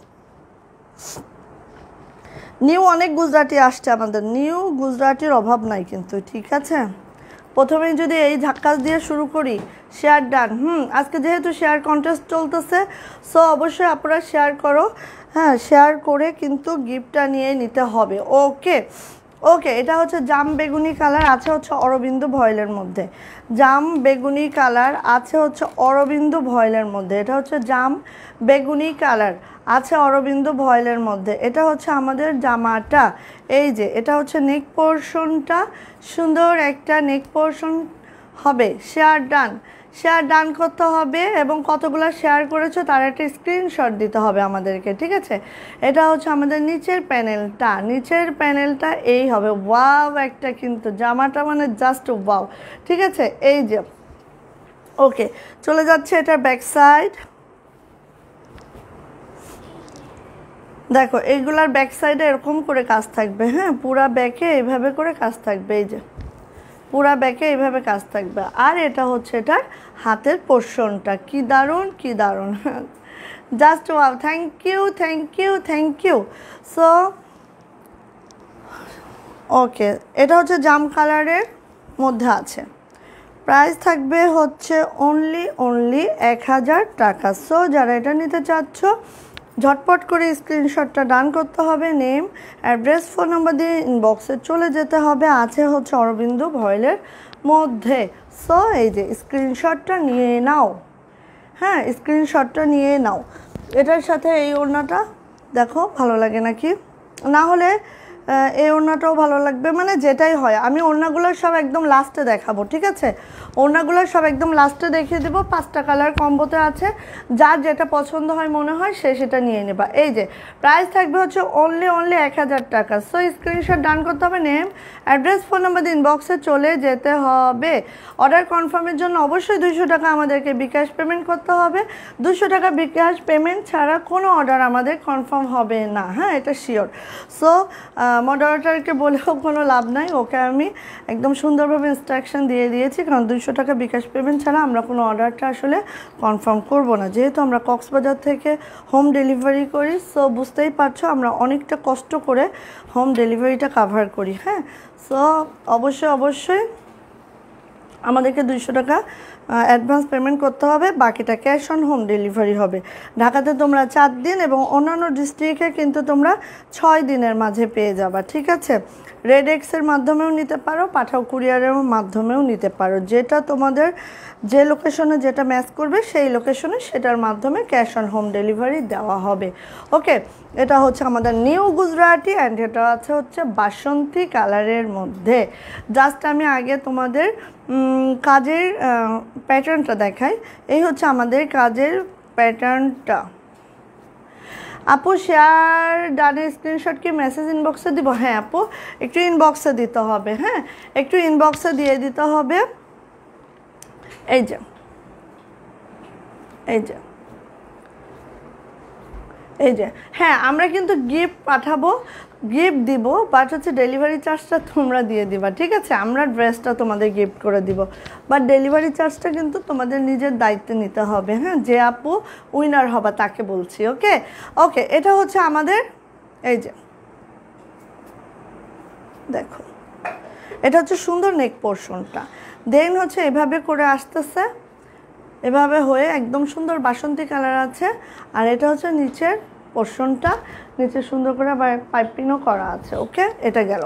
নিউ অনেক গুজরাটি আসছে আমাদের, নিউ গুজরাটির অভাব নাই কিন্তু। ঠিক আছে, প্রথমেই যদি এই ঝাক্কাস দিয়ে শুরু করি, শেয়ার ডান। আজকে যেহেতু শেয়ার কন্টেস্ট চলতেছে, সো অবশ্যই আপনারা শেয়ার করো। হ্যাঁ, শেয়ার করে কিন্তু গিফটটা নিয়ে নিতে হবে। ওকে ওকে, এটা হচ্ছে জাম বেগুনি কালার, আছে হচ্ছে অরবিন্দু ভয়েলের মধ্যে। জাম বেগুনি কালার আছে হচ্ছে অরবিন্দু ভয়েলের মধ্যে। এটা হচ্ছে জাম বেগুনি কালার, আছে অরবিন্দু ভয়েলের মধ্যে। এটা হচ্ছে আমাদের জামাটা। এই যে এটা হচ্ছে নেক পোর্শনটা, সুন্দর একটা নেক পোর্শন হবে। শেয়ার ডান, শেয়ার ডান করতে হবে, এবং কতগুলো শেয়ার করেছো তার একটা স্ক্রিনশট দিতে হবে আমাদেরকে। ঠিক আছে, এটা হচ্ছে আমাদের নিচের প্যানেলটা, নিচের প্যানেলটা এই হবে। ওয়াও একটা কিন্তু জামাটা মানে জাস্ট ওয়াও। ঠিক আছে, এই যে ওকে চলে যাচ্ছে এটার ব্যাক সাইড। দেখো এইগুলার ব্যাক সাইডে এরকম করে কাজ থাকবে। হ্যাঁ, পুরা ব্যাকে এইভাবে করে কাজ থাকবে, এই যে পুরা ব্যাকে এইভাবে কাজ থাকবে। আর এটা হচ্ছে এটার হাতের পোর্শনটা, কি দারুণ কি দারুণ, just wow. Thank you thank you thank you. So okay, এটা হচ্ছে জাম কালারের মধ্যে আছে, প্রাইস থাকবে হচ্ছে অনলি 1000 টাকা। সো যারা এটা নিতে চাচ্ছ ঝটপট করে স্ক্রিনশটটা ডান করতে হবে, নেম অ্যাড্রেস ফোন নাম্বার দিয়ে ইনবক্সে চলে যেতে হবে, আছে হচ্ছে অরবিন্দু ভয়েলের মধ্যে। সো এই যে স্ক্রিনশটটা নিয়ে নাও, হ্যাঁ স্ক্রিনশটটা নিয়ে নাও। এটার সাথে এই ওড়নাটা দেখো ভালো লাগে নাকি, না হলে এই ওড়নাটাও ভালো লাগবে, মানে যেটাই হয়। আমি ওড়নাগুলো সব একদম লাস্টে দেখাবো। ঠিক আছে, ওড়নাগুলো সব একদম লাস্টে দেখিয়ে দেবো। 5টা কালার কম্বোতে আছে, যার যেটা পছন্দ হয় মনে হয় সে সেটা নিয়ে নেবা। এই যে প্রাইস থাকবে হচ্ছে অনলি 1000 টাকা। সো স্ক্রিনশট ডান করতে হবে, নেম অ্যাড্রেস ফোন নাম্বার দিন, বক্সে চলে যেতে হবে। অর্ডার কনফার্মের জন্য অবশ্যই 200 টাকা আমাদেরকে বিকাশ পেমেন্ট করতে হবে। 200 টাকা বিকাশ পেমেন্ট ছাড়া কোনো অর্ডার আমাদের কনফার্ম হবে না, হ্যাঁ এটা শিওর। সো মডারেটরকে বলেও কোনো লাভ নাই, ওকে আমি একদম সুন্দরভাবে ইনস্ট্রাকশন দিয়ে দিয়েছি, কারণ 200 টাকা বিকাশ পেমেন্ট ছাড়া আমরা কোনো অর্ডারটা আসলে কনফার্ম করব না, যেহেতু আমরা কক্সবাজার থেকে হোম ডেলিভারি করি। সো বুঝতেই পারছো আমরা অনেকটা কষ্ট করে হোম ডেলিভারিটা কাভার করি। হ্যাঁ, সো অবশ্যই আমাদেরকে 200 টাকা অ্যাডভান্স পেমেন্ট করতে হবে, বাকিটা ক্যাশ অন হোম ডেলিভারি হবে। ঢাকাতে তোমরা 4 দিন এবং অন্যান্য ডিস্ট্রিক্টে কিন্তু তোমরা 6 দিনের মাঝে পেয়ে যাবা। ঠিক আছে, রেড এক্সের মাধ্যমেও নিতে পারো, পাঠাও কুরিয়ারের মাধ্যমেও নিতে পারো, যেটা তোমাদের যে লোকেশনে যেটা ম্যাচ করবে সেই লোকেশনে সেটার মাধ্যমে ক্যাশ অন হোম ডেলিভারি দেওয়া হবে। ওকে, এটা হচ্ছে আমাদের নিউ গুজরাটি অ্যান্ড এটা হচ্ছে বাসন্তী কালারের মধ্যে। জাস্ট আমি আগে তোমাদের কাজের প্যাটার্নটা দেখাই। এই হচ্ছে আমাদের কাজের প্যাটার্নটা। আপু শেয়ার ডানে স্ক্রিনশট কি মেসেজ ইনবক্সে দিব? হ্যাঁ আপু, একটু ইনবক্সে দিতে হবে। হ্যাঁ, একটু ইনবক্সে দিয়ে দিতে হবে। এই যে হ্যাঁ, আমরা কিন্তু গিফট পাঠাবো, গিফট দিব, বাট হচ্ছে ডেলিভারি চার্জটা তোমরা দিয়ে দিবা। ঠিক আছে, আমরা ড্রেসটা তোমাদের গিফট করে দিব, বাট ডেলিভারি চার্জটা কিন্তু তোমাদের নিজের দায়িত্বে নিতে হবে। হ্যাঁ, যে আপু উইনার হবা তাকে বলছি। ওকে, এটা হচ্ছে আমাদের, এই যে দেখো, এটা হচ্ছে সুন্দর নেক পোর্শনটা, দেন হচ্ছে এভাবে করে আসতেছে, এভাবে হয়ে একদম সুন্দর বাসন্তী কালার আছে। আর এটা হচ্ছে নিচের পোর্শনটা, নিচে সুন্দর করে পাইপিংও করা আছে। ওকে, এটা গেল।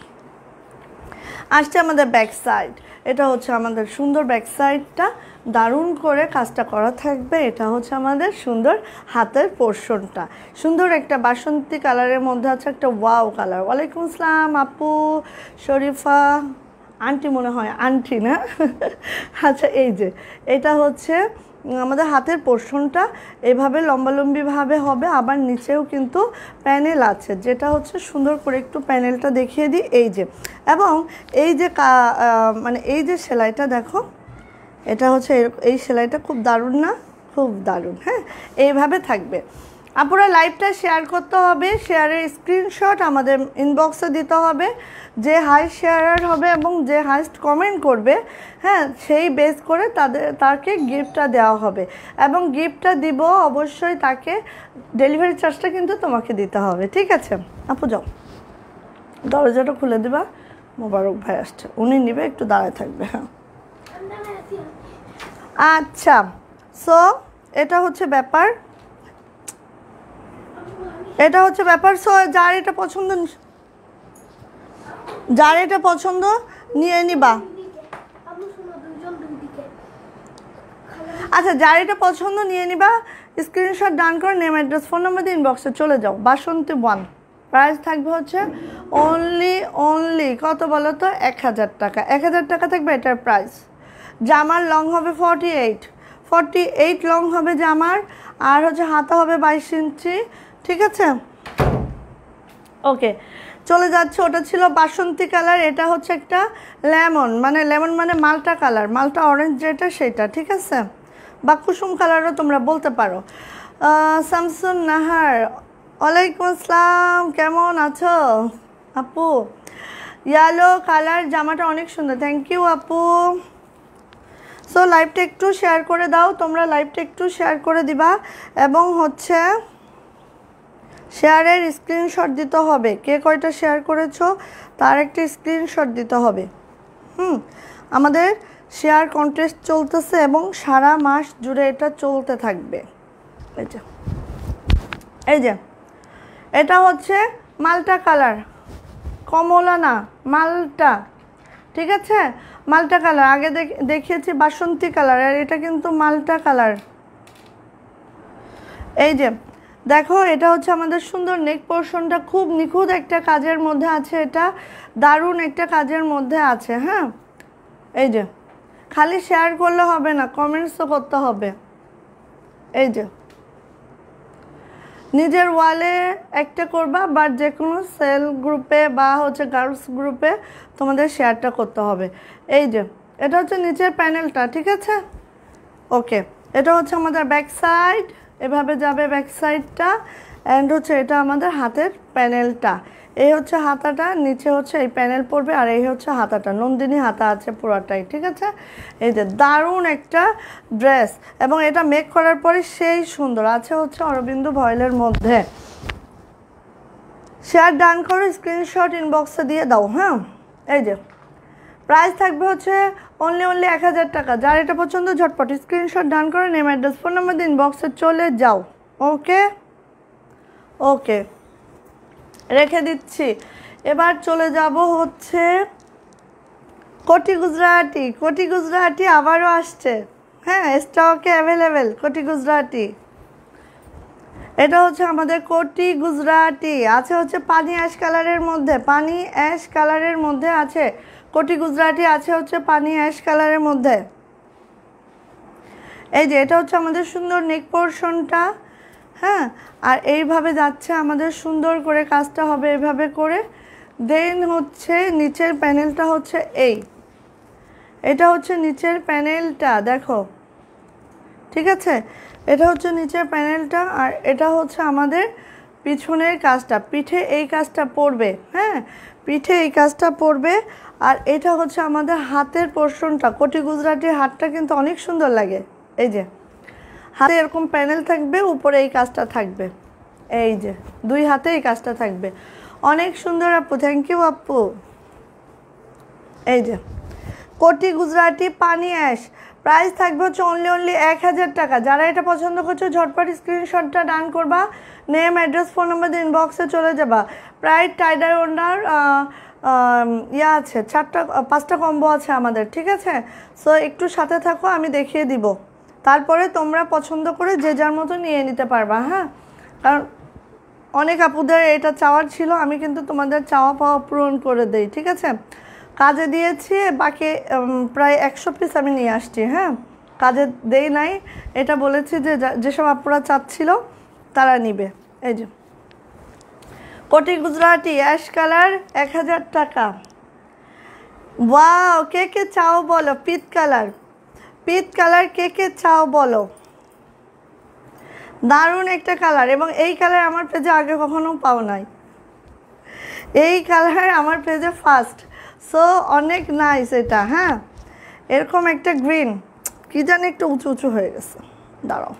আসছে আমাদের ব্যাক সাইড, এটা হচ্ছে আমাদের সুন্দর ব্যাক সাইডটা, দারুণ করে কাজটা করা থাকবে। এটা হচ্ছে আমাদের সুন্দর হাতের পোর্শনটা, সুন্দর একটা বাসন্তী কালারের মধ্যে আছে একটা ওয়াও কালার। ওয়ালাইকুম আসসালাম আপু শরীফা আন্টি, মনে হয় আন্টি না? আচ্ছা, এই যে এটা হচ্ছে আমাদের হাতের পোর্শনটা, এভাবে লম্বালম্বিভাবে হবে, আবার নিচেও কিন্তু প্যানেল আছে, যেটা হচ্ছে সুন্দর করে একটু প্যানেলটা দেখিয়ে দিই। এই যে, এবং এই যে মানে এই যে সেলাইটা দেখো, এটা হচ্ছে এই সেলাইটা খুব দারুণ না? খুব দারুণ। হ্যাঁ, এইভাবে থাকবে। আপনারা লাইভটা শেয়ার করতে হবে, শেয়ারের স্ক্রিনশট আমাদের ইনবক্সে দিতে হবে, যে হাইস্ট শেয়ারার হবে এবং যে হাইস্ট কমেন্ট করবে, হ্যাঁ, সেই বেস করে তাকে গিফটটা দেওয়া হবে, এবং গিফটটা দিব অবশ্যই তাকে, ডেলিভারি চার্জটা কিন্তু তোমাকে দিতে হবে। ঠিক আছে আপু, যাও দরজাটা খুলে দেবা, মোবারক ভাই আসছে, উনি নিবে, একটু দাঁড়ায় থাকবে। হ্যাঁ, আচ্ছা, সো এটা হচ্ছে ব্যাপার, সো যার এটা পছন্দ নিয়ে নিবা। আচ্ছা, যার এটা পছন্দ নিয়ে নিবা, স্ক্রিনশট ডান করে নেম অ্যাড্রেস ফোন নাম্বার দিয়ে ইনবক্সে চলে যাও। বাসন্তী 1 প্রাইস থাকবে হচ্ছে অনলি কত বলো তো? 1000 টাকা। 1000 টাকা থাকবে এটার প্রাইস। জামার লং হবে 48 লং হবে জামার, আর হচ্ছে হাতা হবে 22 ইঞ্চি। ঠিক আছে, ওকে, চলে যাচ্ছে। ওটা ছিল বাসন্তী কালার, এটা হচ্ছে একটা লেমন মানে মালটা কালার, মালটা অরেঞ্জ যেটা সেটা। ঠিক আছে, বা কুসুম কালারও তোমরা বলতে পারো। শামসুন নাহার, ওয়ালাইকুম আসসালাম, কেমন আছো আপু? ইয়েলো কালার জামাটা অনেক সুন্দর, থ্যাংক ইউ আপু। সো লাইভটা একটু শেয়ার করে দাও, তোমরা লাইভটা একটু শেয়ার করে দিবা, এবং হচ্ছে শেয়ারের স্ক্রিনশট দিতে হবে, কে কয়টা শেয়ার করেছো তার একটা স্ক্রিনশট দিতে হবে। আমাদের শেয়ার কন্টেস্ট চলতেছে এবং সারা মাস জুড়ে এটা চলতে থাকবে। এই যে এটা হচ্ছে মালটা কালার, কমলা না, মালটা। ঠিক আছে, মালটা কালার। আগে দেখিয়েছি বাসন্তী কালার, আর এটা কিন্তু মালটা কালার। এই যে দেখো, এটা হচ্ছে আমাদের সুন্দর নেক পোর্শনটা, খুব নিখুঁত একটা কাজের মধ্যে আছে, এটা দারুণ একটা কাজের মধ্যে আছে। হ্যাঁ, এই যে খালি শেয়ার করলে হবে না, কমেন্টসও করতে হবে। এই যে নিজের ওয়ালে একটা করবা, বা যে কোনো সেল গ্রুপে বা হচ্ছে গার্লস গ্রুপে তোমাদের শেয়ারটা করতে হবে। এই যে এটা হচ্ছে নিচের প্যানেলটা। ঠিক আছে, ওকে, এটা হচ্ছে আমাদের ব্যাক সাইড, এভাবে যাবে ব্যাক সাইডটা, অ্যান্ড হচ্ছে এটা আমাদের হাতের প্যানেলটা। এই হচ্ছে হাতাটা, নিচে হচ্ছে এই প্যানেল পড়বে, আর এই হচ্ছে হাতাটা, নন্দিনী হাতা আছে পুরোটাই, ঠিক আছে। এই যে দারুণ একটা ড্রেস, এবং এটা মেক করার পরে সেই সুন্দর আছে হচ্ছে অরবিন্দু ভয়েলের মধ্যে। শেয়ার ডান করো, স্ক্রিনশট ইনবক্সে দিয়ে দাও। হ্যাঁ, এই যে প্রাইস থাকবে হচ্ছে অনলি 1000 টাকা। যার এটা পছন্দ ঝটপট স্ক্রিনশট ডান করে নেম অ্যাড্রেস ফোন নাম্বার দিন, ইনবক্সে চলে যাও। ওকে ওকে, রেখে দিচ্ছি। এবার চলে যাব হচ্ছে কোটি গুজরাটি। কোটি গুজরাটি আবারও আসছে, হ্যাঁ, স্টকে অ্যাভেলেবেল কোটি গুজরাটি। এটা হচ্ছে আমাদের কোটি গুজরাটি, আছে হচ্ছে পানি অ্যাশ কালারের মধ্যে, পানি অ্যাশ কালারের মধ্যে আছে কোটি গুজরাটি, আছে হচ্ছে পানি অ্যাশ কালারের মধ্যে। এই যে এটা হচ্ছে আমাদের সুন্দর নেক পোর্শনটা, হ্যাঁ, আর এইভাবে যাচ্ছে আমাদের সুন্দর করে কাজটা হবে এভাবে করে। দেন হচ্ছে নিচের প্যানেলটা হচ্ছে এটা হচ্ছে নিচের প্যানেলটা, দেখো, ঠিক আছে, এটা হচ্ছে নিচের প্যানেলটা, আর এটা হচ্ছে আমাদের পিছনের কাজটা, পিঠে এই কাজটা পড়বে, হ্যাঁ, পিঠে এই কাজটা পড়বে। আর এটা হচ্ছে আমাদের হাতের পোর্শনটা, কোটি গুজরাটির হাতটা কিন্তু অনেক সুন্দর লাগে। এই যে হাতে এরকম প্যানেল থাকবে, উপরে এই কাজটা থাকবে, এই যে দুই হাতে এই কাজটা থাকবে, অনেক সুন্দর আপু, থ্যাংক ইউ আপু। এই যে কোটি গুজরাটি পানি অ্যাশ, প্রাইস থাকবে হচ্ছে অনলি 1000 টাকা। যারা এটা পছন্দ করছো ঝটপট স্ক্রিনশটটা ডান করবা, নেম অ্যাড্রেস ফোন নাম্বার দিয়ে ইনবক্সে চলে যাবা। প্রায় টাইডার ওনার ইয়া আছে, 5টা কম্বো আছে আমাদের, ঠিক আছে। সো একটু সাথে থাকো, আমি দেখিয়ে দিব, তারপরে তোমরা পছন্দ করে যে যার মতো নিয়ে নিতে পারবা। হ্যাঁ, কারণ অনেক আপুদের এটা চাওয়ার ছিল, আমি কিন্তু তোমাদের চাওয়া পাওয়া পূরণ করে দেই, ঠিক আছে। কাজে দিয়েছি, বাকি প্রায় 100 পিস আমি নিয়ে আসছি। হ্যাঁ, কাজে দেই নাই, এটা বলেছি যে যেসব আপুরা চাচ্ছিল তারা নিবে। এই যে কোটি গুজরাটি অ্যাশ কালার 1000 টাকা। ওয়াও, কে কে চাও বলো, পিত কালার, পিত কালার কে কে চাও বলো, দারুণ একটা কালার। এবং এই কালার আমার পেজে আগে কখনো পাও নাই, এই কালার আমার পেজে ফার্স্ট। সো অনেক নাইস এটা। হ্যাঁ, এরকম একটা গ্রিন, কি জানি একটু উঁচু উঁচু হয়ে গেছে, দাঁড়াও,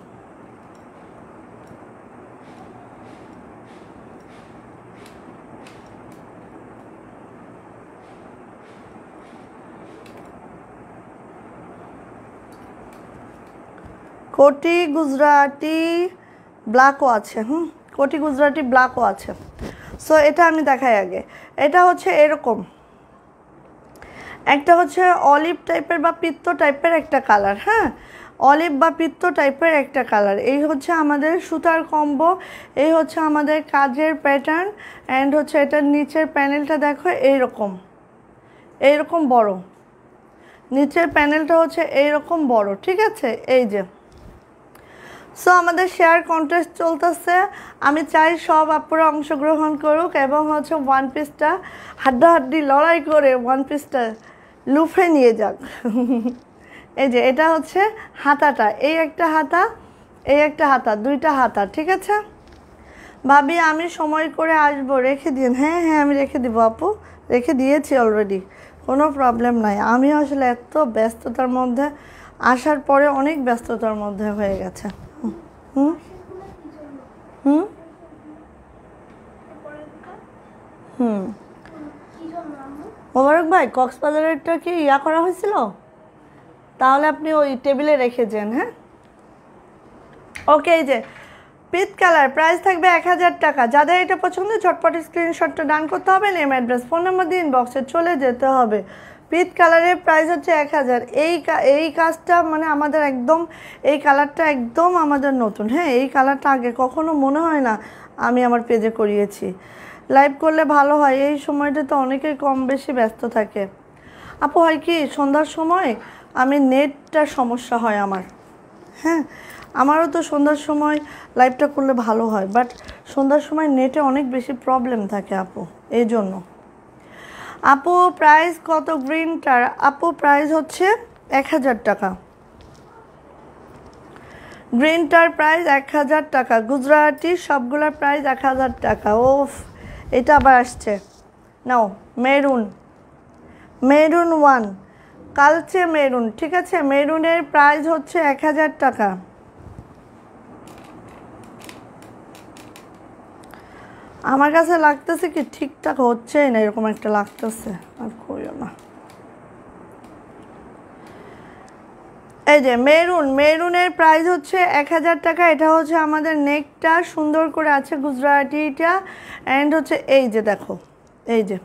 কোটি গুজরাটি ব্ল্যাকও আছে, কোটি গুজরাটি ব্ল্যাকও আছে। সো এটা আমি দেখাই আগে। এটা হচ্ছে এরকম একটা হচ্ছে অলিভ টাইপের বা পিত্ত টাইপের একটা কালার, হ্যাঁ, অলিভ বা পিত্ত টাইপের একটা কালার। এই হচ্ছে আমাদের সুতার কম্বো, এই হচ্ছে আমাদের কাজের প্যাটার্ন, অ্যান্ড হচ্ছে এটার নিচের প্যানেলটা দেখো এইরকম, এইরকম বড়, নিচের প্যানেলটা হচ্ছে এইরকম বড়, ঠিক আছে। এই যে সো আমাদের শেয়ার কন্টেস্ট চলতেছে, আমি চাই সব আপুরা অংশগ্রহণ করুক এবং হচ্ছে ওয়ান পিসটা হাড্ডাহাড্ডি লড়াই করে ওয়ান পিসটা লুফে নিয়ে যাক। এই যে এটা হচ্ছে হাতাটা, এই একটা হাতা, এই একটা হাতা, দুইটা হাতা, ঠিক আছে। ভাবি আমি সময় করে আসবো, রেখে দিন। হ্যাঁ হ্যাঁ, আমি রেখে দিব আপু, রেখে দিয়েছি অলরেডি, কোনো প্রবলেম নাই। আমি আসলে এত ব্যস্ততার মধ্যে, আসার পরে অনেক ব্যস্ততার মধ্যে হয়ে গেছে। হুম হুম হুম মোবারক ভাই, কক্সবাজারেরটা কি ইয়া করা হয়েছিল, তাহলে আপনি ওই টেবিলে রেখে যান। হ্যাঁ, ওকে। এই যে পিট কালার, প্রাইস থাকবে 1000 টাকা। যাদের এটা পছন্দ ঝটপট স্ক্রিনশটটা ডান করতে হবে, নেম অ্যাড্রেস ফোন নাম্বার দিয়ে ইনবক্সে চলে যেতে হবে। পিট কালারের প্রাইস হচ্ছে 1000। এই কাজটা মানে আমাদের একদম, এই কালারটা একদম আমাদের নতুন। হ্যাঁ, এই কালারটা আগে কখনো মনে হয় না আমি আমার পেজে করিয়েছি। লাইভ করলে ভালো হয়, এই সময়টা তো অনেকেই কম বেশি ব্যস্ত থাকে। আপু হয় কি সন্ধ্যার সময় আমি নেটটার সমস্যা হয় আমার। হ্যাঁ, আমারও তো সন্ধ্যার সময় লাইভটা করলে ভালো হয়, বাট সন্ধ্যার সময় নেটে অনেক বেশি প্রবলেম থাকে আপু, এই জন্য। আপু প্রাইস কত গ্রিনটার? আপু প্রাইস হচ্ছে 1000 টাকা। গ্রিনটার প্রাইস 1000 টাকা, গুজরাটি সবগুলোর প্রাইস 1000 টাকা। ওফ, এটা আবার আসছে। নাও মেরুন, মেরুন 1, কালচে মেরুন, ঠিক আছে। মেরুনের প্রাইস হচ্ছে 1000 টাকা। আমার কাছে লাগতেছে কি ঠিকঠাক হচ্ছেই না, এরকম একটা লাগতেছে, আর কইও না। এই যে মেরুন, মেরুনের প্রাইস হচ্ছে 1000 টাকা। এটা হচ্ছে আমাদের নেকটা সুন্দর করে আছে গুজরাটিটা, অ্যান্ড হচ্ছে এই যে দেখো, এই যে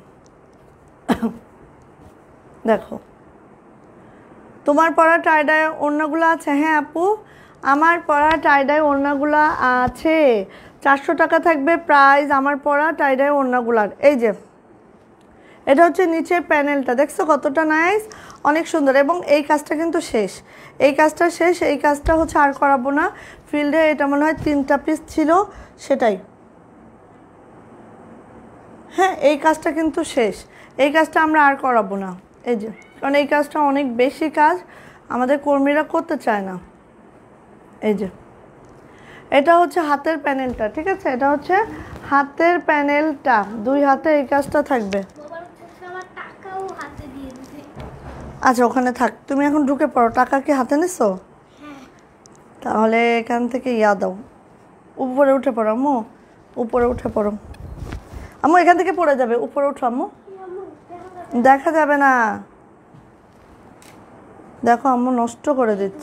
দেখো তোমার পরা টাইডাই ওড়নাগুলো আছে। হ্যাঁ আপু, আমার পরা টাইডাই ওড়নাগুলো আছে। 400 টাকা থাকবে প্রাইস আমার পরা টাইডাই ওড়নাগুলার। এই যে এটা হচ্ছে নিচের প্যানেলটা, দেখছো কতটা নাইস, অনেক সুন্দর। এবং এই কাজটা কিন্তু শেষ, এই কাজটা শেষ, এই কাজটা হচ্ছে আর করাবো না। ফিল্ডে এটা মনে হয় 3টা পিস ছিল, সেটাই। হ্যাঁ, এই কাজটা কিন্তু শেষ, এই কাজটা আমরা আর করাবো না। এই যে, কারণ এই কাজটা অনেক বেশি কাজ, আমাদের কর্মীরা করতে চায় না। এই যে এটা হচ্ছে হাতের প্যানেলটা, ঠিক আছে। এটা হচ্ছে হাতের প্যানেলটা, 2 হাতে এই কাজটা থাকবে। আচ্ছা ওখানে থাক, তুমি এখন ঢুকে পড়ো। টাকা কি হাতে নিছো? তাহলে এখান থেকে ইয়া দাও, উপরে উঠে পড়ো আম্মু, উপরে উঠে পড়ো আম্মু, এখান থেকে পড়ে যাবে, উপরে উঠো আম্মু। দেখা যাবে না, দেখো আম্মু নষ্ট করে দিচ্ছ।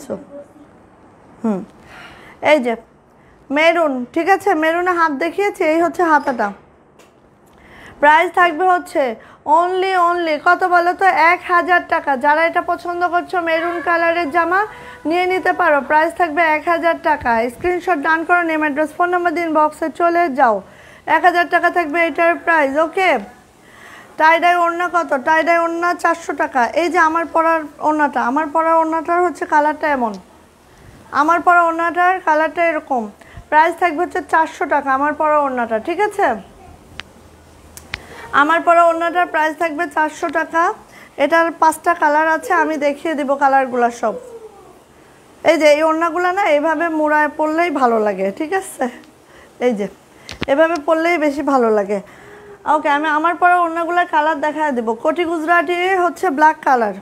এই যে মেরুন, ঠিক আছে, মেরুনে হাত দেখিয়েছি, এই হচ্ছে হাতাটা। প্রাইস থাকবে হচ্ছে অনলি কত বলো তো, 1000 টাকা। যারা এটা পছন্দ করছো মেরুন কালারের জামা নিয়ে নিতে পারো, প্রাইস থাকবে 1000 টাকা। স্ক্রিনশট ডান করো, নেম অ্যাড্রেস ফোন নাম্বার দিন, বক্সে চলে যাও। 1000 টাকা থাকবে এটার প্রাইস। ওকে, টাইডাই ওড়না কত? টাইডাই ওড়না 400 টাকা। এই যে আমার পরার ওড়নাটা, আমার পরার ওড়নাটার হচ্ছে কালারটা এমন, আমার পরা ওড়নাটার কালারটা এরকম। প্রাইস থাকবে হচ্ছে 400 টাকা আমার পরা ওড়নাটা, ঠিক আছে। আমার পরা ওড়নাটার প্রাইস থাকবে 400 টাকা। এটার 5টা কালার আছে, আমি দেখিয়ে দিব কালারগুলো সব। এই যে এই ওড়নাগুলো না এইভাবে মোড়ায় পরলেই ভালো লাগে, ঠিক আছে। এই যে এভাবে পরলেই বেশি ভালো লাগে। ওকে, আমি আমার পরা ওড়নাগুলোর কালার দেখায় দেবো। কোটি গুজরাটি হচ্ছে ব্ল্যাক কালার,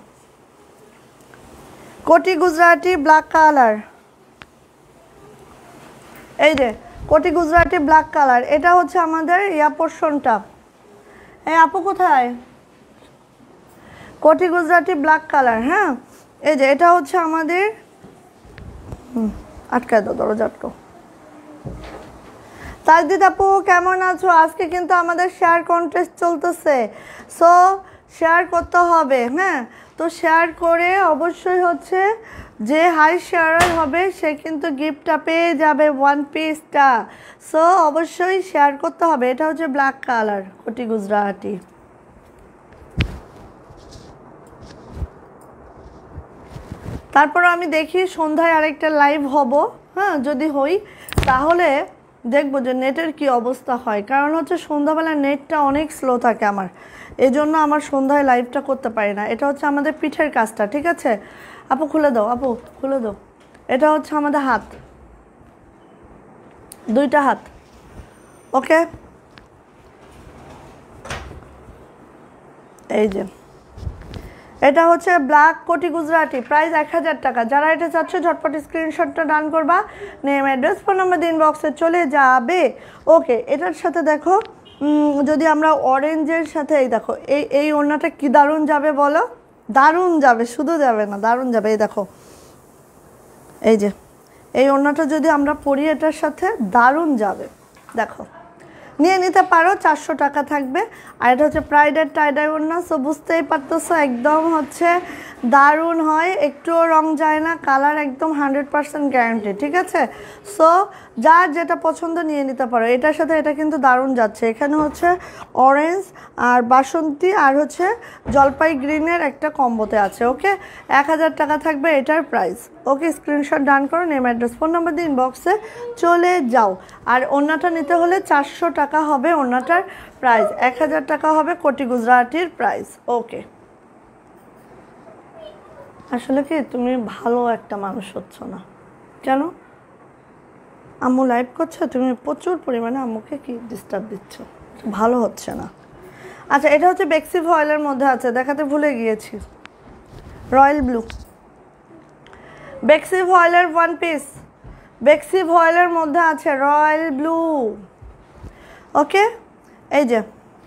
কোটি গুজরাটি ব্ল্যাক কালার। এই যে কোটি গুজরাটি ব্ল্যাক কালার, এটা হচ্ছে আমাদের ইয়া পোর্শনটা। এই আপু কোথায়? কোটি গুজরাটি ব্ল্যাক কালার। হ্যাঁ, এই যে এটা হচ্ছে আমাদের, আটকায় দাও দরজাটো। তাজদিদ আপু কেমন আছো? আজকে কিন্তু আমাদের শেয়ার কন্টেস্ট চলতেছে, সো শেয়ার করতে হবে। হ্যাঁ, তো শেয়ার করে অবশ্যই হচ্ছে যে হাই শেয়ারার হবে সে কিন্তু গিফটটা পেয়ে যাবে 1 পিসটা। সো অবশ্যই শেয়ার করতে হবে। এটা হচ্ছে ব্ল্যাক কালার কোটি গুজরাটি। তারপর আমি দেখি সন্ধ্যায় আরেকটা লাইভ হব। হ্যাঁ, যদি হই তাহলে দেখবো যে নেটের কি অবস্থা হয়, কারণ হচ্ছে সন্ধ্যাবেলা নেটটা অনেক স্লো থাকে আমার, এই জন্য আমার সন্ধ্যায় লাইভটা করতে পারি না। এটা হচ্ছে আমাদের পিঠের কাজটা, ঠিক আছে। আপু খুলে দাও, আপু খুলে দাও। এটা হচ্ছে আমাদের হাত, 2টা হাত। ওকে, এই যে এটা হচ্ছে ব্ল্যাক কোটি গুজরাটি, প্রাইস 1000 টাকা। যারা এটা চাচ্ছ ঝটপট স্ক্রিনশটটা ডান করবা, নেম অ্যাড্রেস ফোন নাম্বার দিন, বক্সে চলে যাবে। ওকে, এটার সাথে দেখো যদি আমরা অরেঞ্জের সাথে, এই দেখো এই ওড়নাটা কি দারুণ যাবে বলো, দারুণ যাবে, শুধু যাবে না দারুণ যাবে। এই দেখো, এই যে এই ওড়নাটা যদি আমরা পরি এটার সাথে দারুণ যাবে, দেখো নিয়ে নিতে পারো। 400 টাকা থাকবে। আর এটা হচ্ছে প্রাইডের টাইডাই ওড়না, সো বুঝতেই পারতেছো একদম হচ্ছে দারুণ হয়, একটুও রং যায় না, কালার একদম 100% গ্যারান্টি, ঠিক আছে। সো যার যেটা পছন্দ নিয়ে নিতে পারো। এটার সাথে এটা কিন্তু দারুণ যাচ্ছে। এখানে হচ্ছে অরেঞ্জ আর বাসন্তী আর হচ্ছে জলপাই গ্রিনের একটা কম্বোতে আছে। ওকে, 1000 টাকা থাকবে এটার প্রাইস। ওকে, স্ক্রিনশট ডান করো, নেম অ্যাড্রেস ফোন নাম্বার দিন, বক্সে চলে যাও। আর ওড়নাটা নিতে হলে 400 টাকা হবে ওড়নাটার প্রাইস, 1000 টাকা হবে কোটি গুজরাটির প্রাইস। ওকে, আসলে কি তুমি ভালো একটা মানুষ হচ্ছ না, কেন আম্মু লাইভ করছো, তুমি প্রচুর পরিমাণে আম্মুকে কি ডিস্টার্ব দিচ্ছ, ভালো হচ্ছে না। আচ্ছা, এটা হচ্ছে বেক্সি ভয়েলের মধ্যে আছে, দেখাতে ভুলে গিয়েছি। রয়্যাল ব্লু, বেক্সি ভয়েলের ওয়ান পিস, বেক্সি ভয়েলের মধ্যে আছে রয়্যাল ব্লু। ওকে, এই যে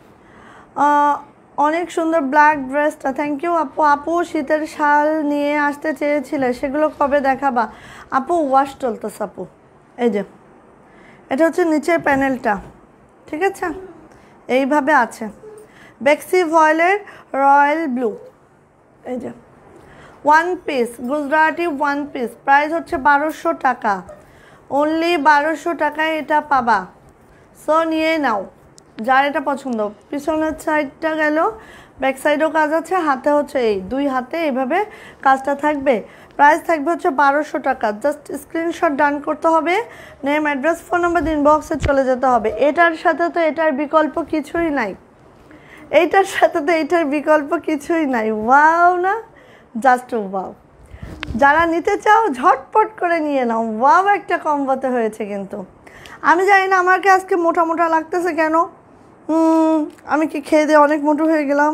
অনেক সুন্দর ব্ল্যাক ড্রেসটা, থ্যাংক ইউ আপু। আপু শীতের শাল নিয়ে আসতে চেয়েছিলে, সেগুলো কবে দেখাবা? আপু ওয়াশ চলতেছে আপু। এই যে এটা হচ্ছে নিচের প্যানেলটা, ঠিক আছে, এইভাবে আছে বেক্সি ভয়েলের রয়্যাল ব্লু। এই যে one piece, Gujarati one piece, price হচ্ছে 1200 টাকা, অনলি 1200 টাকায় এটা পাবা। সো নিয়ে নাও যার এটা পছন্দ। পিছনের সাইডটা গেল, ব্যাক সাইডেও কাজ আছে, হাতে হচ্ছে এই দুই হাতে এইভাবে কাজটা থাকবে। প্রাইস থাকবে হচ্ছে 1200 টাকা। জাস্ট স্ক্রিনশট ডান করতে হবে, নেম, অ্যাড্রেস, ফোন নাম্বার, ইনবক্সে চলে যেতে হবে। এটার সাথে তো এটার বিকল্প কিছুই নাই, এইটার সাথে তো এইটার বিকল্প কিছুই নাই। ওয়াও না, জাস্ট ওয়াও। যারা নিতে চাও ঝটপট করে নিয়ে নাও। ওয়াও একটা কম্বোতে হয়েছে কিন্তু। আমি জানি না আমাকে আজকে মোটা মোটা লাগতেছে কেন, আমি কি খেয়ে দিয়ে অনেক মোটো হয়ে গেলাম?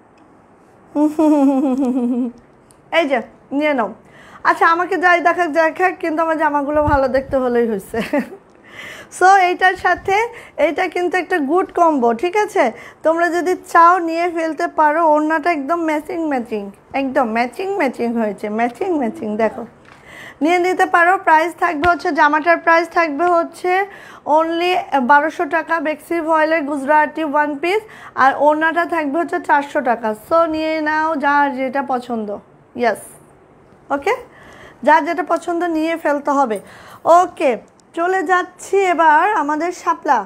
এই যে নিয়ে নাও। আচ্ছা, আমাকে যাই দেখাক দেখাক, কিন্তু আমার জামাগুলো ভালো দেখতে হলেই হয়েছে। সো এইটার সাথে এইটা কিন্তু একটা গুড কম্বো, ঠিক আছে? তোমরা যদি চাও নিয়ে ফেলতে পারো। ওড়নাটা একদম ম্যাচিং ম্যাচিং, একদম ম্যাচিং ম্যাচিং হয়েছে, ম্যাচিং ম্যাচিং, দেখো নিয়ে নিতে পারো। প্রাইস থাকবে হচ্ছে, জামাটার প্রাইস থাকবে হচ্ছে অনলি 1200 টাকা, বেক্সি ভয়েলের গুজরাটি ওয়ান পিস, আর ওড়নাটা থাকবে হচ্ছে 400 টাকা। সো নিয়ে নাও যার যেটা পছন্দ। ইয়েস, ওকে, যার যেটা পছন্দ নিয়ে ফেলতে হবে। ওকে, চলে যাচ্ছি এবার আমাদের শাপলা।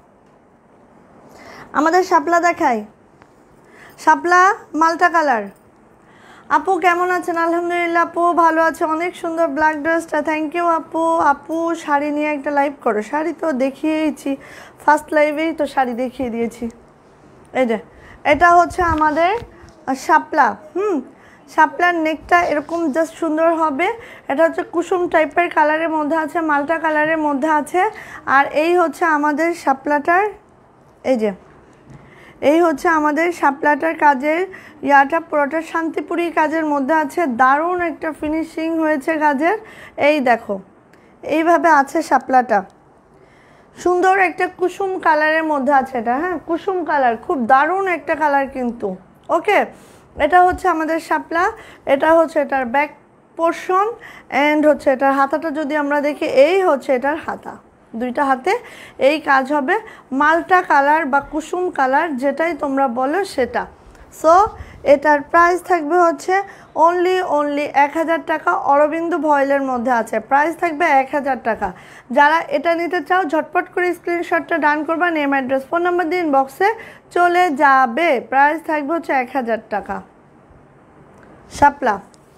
আমাদের শাপলা দেখাই, শাপলা মাল্টা কালার। আপু কেমন আছেন? আলহামদুলিল্লাহ আপু ভালো আছে, অনেক সুন্দর ব্ল্যাক ড্রেসটা, থ্যাংক ইউ আপু। আপু শাড়ি নিয়ে একটা লাইভ করো। শাড়ি তো দেখিয়েছি, ফার্স্ট লাইভেই তো শাড়ি দেখিয়ে দিয়েছি। এই যে এটা হচ্ছে আমাদের শাপলা। শাপলার নেকটা এরকম জাস্ট সুন্দর হবে। এটা হচ্ছে কুসুম টাইপের কালারের মধ্যে আছে, মাল্টা কালারের মধ্যে আছে। আর এই হচ্ছে আমাদের শাপলাটার, এই যে এই হচ্ছে আমাদের শাপলাটার কাজের ইয়াটা, পুরোটা শান্তিপুরি কাজের মধ্যে আছে। দারুণ একটা ফিনিশিং হয়েছে কাজের। এই দেখো এইভাবে আছে শাপলাটা, সুন্দর একটা কুসুম কালারের মধ্যে আছে এটা। হ্যাঁ, কুসুম কালার, খুব দারুণ একটা কালার কিন্তু। ওকে, এটা হচ্ছে আমাদের শাপলা, এটা হচ্ছে এটার ব্যাক পোর্শন, অ্যান্ড হচ্ছে এটার হাতাটা যদি আমরা দেখি, এই হচ্ছে এটার হাতা, দুইটা হাতে এই কাজ হবে। মাল্টা কালার বা কুসুম কালার যেটাই তোমরা বলো সেটা। সো এটার প্রাইস থাকবে হচ্ছে অনলি 1000 টাকা। অরবিন্দু ভয়েলের মধ্যে আছে, প্রাইস থাকবে 1000 টাকা। যারা এটা নিতে চাও ঝটপট করে স্ক্রিনশটটা ডান করবা, নেম, অ্যাড্রেস, ফোন নাম্বার দিয়ে ইনবক্সে চলে যাবে। প্রাইস থাকবে হচ্ছে 1000 টাকা শাপলা।